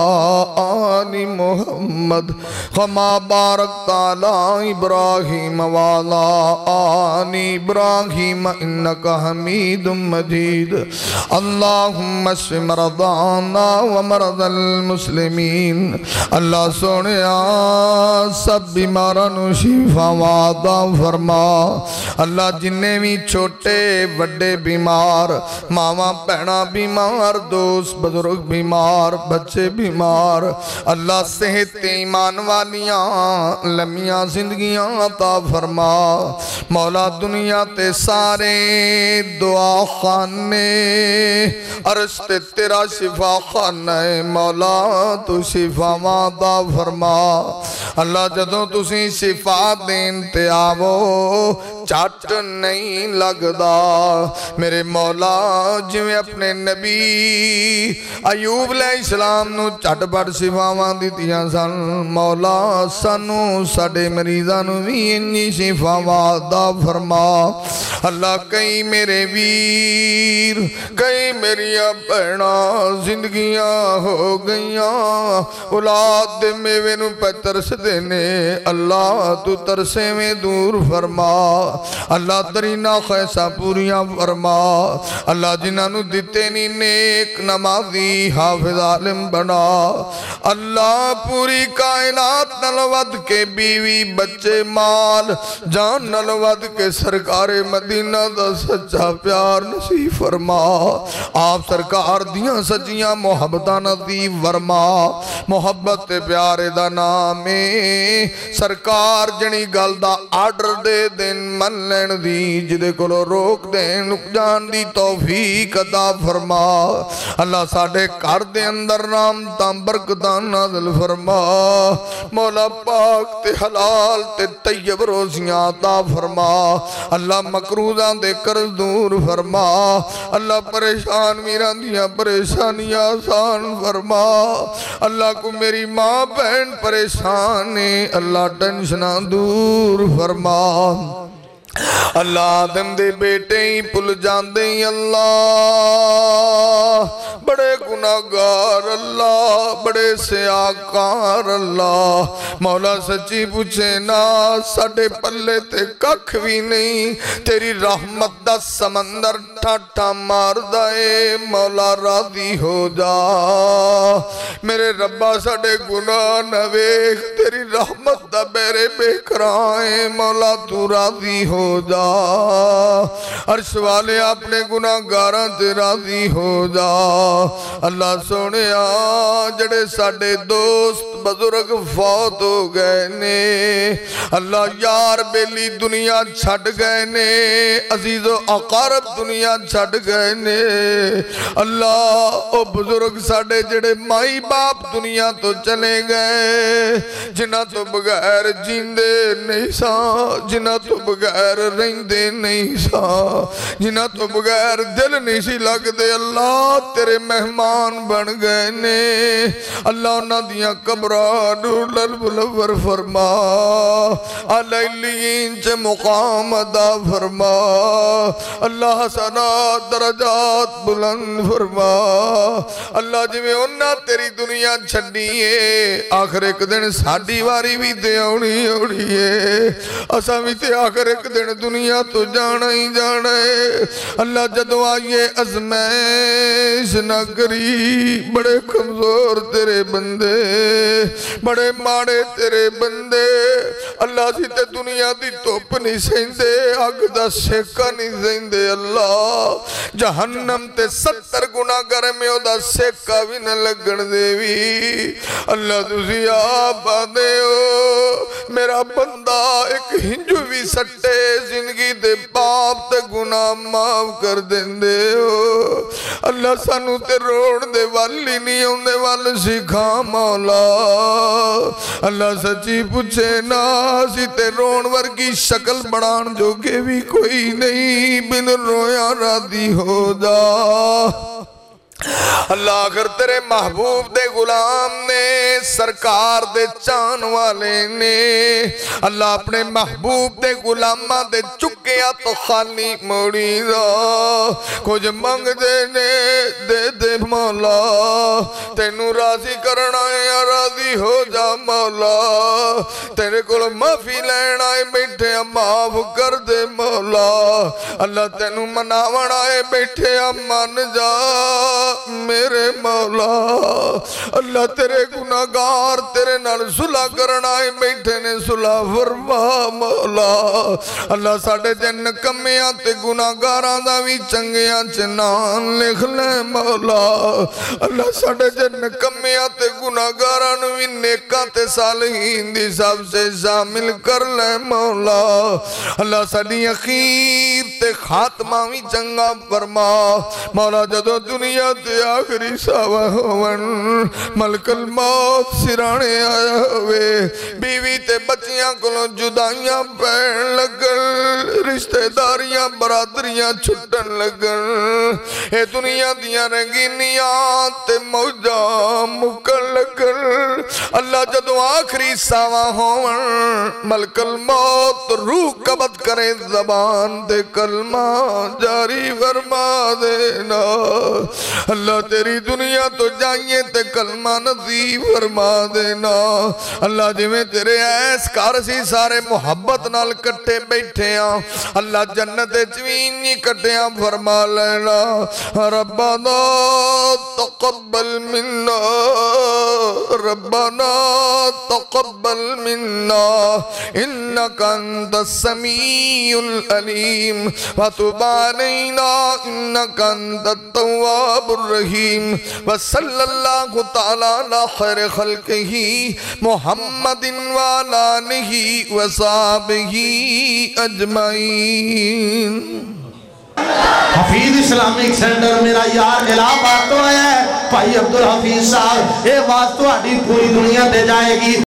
آل محمد کما بارکت علی ابراہیم وعلا آل ابراہیم انکا حمید مجید اللہم اشف مرضانا ومرض المسلمین اللہ سونیا سب بیمارانو شفا وعدہ فرما اللہ جنہیں بھی چھوٹے وڈے بیمار ماما پہنا بیمار دوست بزرگ بیمار بچے بیمار اللہ صحت ایمان والیاں لمیاں زندگیاں عطا فرما مولا دنیا تے سارے دعا خانے عرش تے تیرا شفا خانہ مولا تو شفا وعدہ فرما اللہ جدوں تسی شفا دین تے آوو چاٹ نہیں لگدا میرے مولا جویں اپنے نبی ایوب علیہ السلام نو چٹ پٹ شفاواں دتیاں سن مولا سانو ساڈے مریضاں نو وی انہی شفا وعدہ فرما اللہ کئی میرے ویر کئی میری بہنا زندگیاں ہو گئیاں اولاد دے میوے نو پہ ترس دینے اللہ تو ترسے میں دور فرما اللہ ترینہ خیسہ پوریاں فرما اللہ جنہاں نو دیتے نی نیک نمازی حافظ عالم بنا اللہ پوری کائنات نلود کے بیوی بچے مال جان نلود کے سرکار مدینہ دا سچا پیار نصیب فرما آپ سرکار دیاں سچیاں محبتہ نصیب فرما محبت پیارے دا نامے سرکار جنی گل دا آرڈر دے دن من لین دی جدے کلو روک دین جان دی توفیق عطا فرما اللہ ساڑھے کار دے اندر نام تام برکتان نازل فرما مولا پاک تے حلال تے طیب روزیاں عطا فرما اللہ مکروزان دے قرض دور فرما اللہ پریشان میران دیا پریشانیاں آسان فرما اللہ کو میری ماں بہن پریشان ہے اللہ ٹینشناں دور فرما اللہ آدم دے بیٹے ہی پل جان دیں اللہ بڑے گناہگار اللہ بڑے سیاکار اللہ مولا سچی پوچھے نا ساڑھے پلے تے ککھ بھی نہیں تیری رحمت دا سمندر ٹھاٹھا مار دائے مولا راضی ہو جا میرے ربا ساڑھے گناہ نویخ تیری رحمت دا بیرے بے کرائیں مولا تو راضی ہو جا عرش والے اپنے گناہ گاراں تے راضی ہو جا اللہ سونے جڑے ساڑھے دوست بزرگ فوت ہو گئے نے اللہ یار بیلی دنیا چھڑ گئے نے عزیز و اقارب دنیا چھڑ گئے نے اللہ او بزرگ ساڑھے جڑے مائی باپ دنیا تو چلے گئے جنہ تو بغیر جیندے نہیں سا جنہ تو بغیر رہندے نہیں سا جنہ تو بغیر دل نہیں سی لگ دے اللہ تیرے مہمان بن گئے نے اللہ انہاں دیاں قبران للبلور فرما علیلین چے مقام ادا فرما اللہ حسنات درجات بلند فرما اللہ جویں انہاں تیری دنیا چھڑیے آخر ایک دن ساڑھی واری بھی دے اونی ہے اساں بھی تے آخر ایک دن دنیا تو جانا ہی جانا ہے اللہ جدو آئیے ازمائش نہ کری بڑے کمزور تیرے بندے بڑے ماڑے تیرے بندے اللہ سی تے دنیا دی توپ نہیں سیندے آگ دا سیکا نہیں سیندے اللہ جہنم تے 70 گناہ گر میں او دا سیکا بھی نہ لگن دے بھی اللہ تسی آپ آدھے ہو میرا بندہ ایک ہنجو بھی سٹے زندگی دے پاپ تے گناہ معاف کر دیندے ہو اللہ سانو تے روڑ دے والی نہیں ہوندے وال سکھا مولا اللہ سچی پوچھے نا سی تے روڑ ورگی شکل بڑھان جو کہ بھی کوئی نہیں بن رویا راضی ہو جا اللہ اگر تیرے محبوب دے غلام نے سرکار دے چان والے نے اللہ اپنے محبوب دے غلامہ دے چکیا تو خالی موڑی دا کچھ منگ دینے دے دے مولا تینوں راضی کرنا یا راضی ہو جا مولا تیرے کل معافی لینا آئے بیٹھے معاف کر دے مولا اللہ تینوں مناوڑ آئے بیٹھے من جا میرے مولا اللہ تیرے گناہگار تیرے نال صلح کرنا ہے بیٹھے نے صلح فرما مولا اللہ ساڑھے جن کمیاں تے گناہگاراں دا بھی چنگیاں چنان لکھ لے مولا اللہ ساڑھے جن کمیاں تے گناہگاراں بھی نیکاں تے صالحین دی سب سے شامل کر لے مولا اللہ ساڑھی اخیر تے خاتمہ بھی چنگا فرما مولا جدو دنیا تے آخری ساوہ ہوون ملک الموت سرانے آیا ہوئے بیوی تے بچیاں کلوں جدائیاں پہن لگن رشتہ داریاں برادریاں چھٹن لگن اے دنیا دیاں رنگینیاں تے موجاں مکن لگن اللہ جدو آخری ساوہ ہوون ملک الموت روح قبض کرے زبان دے کلمہ جاری فرما دینا اللہ تیری دنیا تو جائیں تے کلمہ نصیب فرما دینا اللہ جی میں تیرے ایس کارسی سارے محبت نال کٹے بیٹھے ہیں اللہ جنت چوینی کٹے ہیں فرما لینا ربنا تقبل منا ربنا تقبل منا انك انت السميع العليم وتب علينا انك انت التواب الرحيم وصلى الله تعالى على خير خلقه محمد وعلى آله وصحبه اجمعین حفیظ اسلامک سینٹر میرا یار الہ پاک تو ہے بھائی عبدالحفیظ صاحب یہ بات تو آڈی پوری دنیا دے جائے گی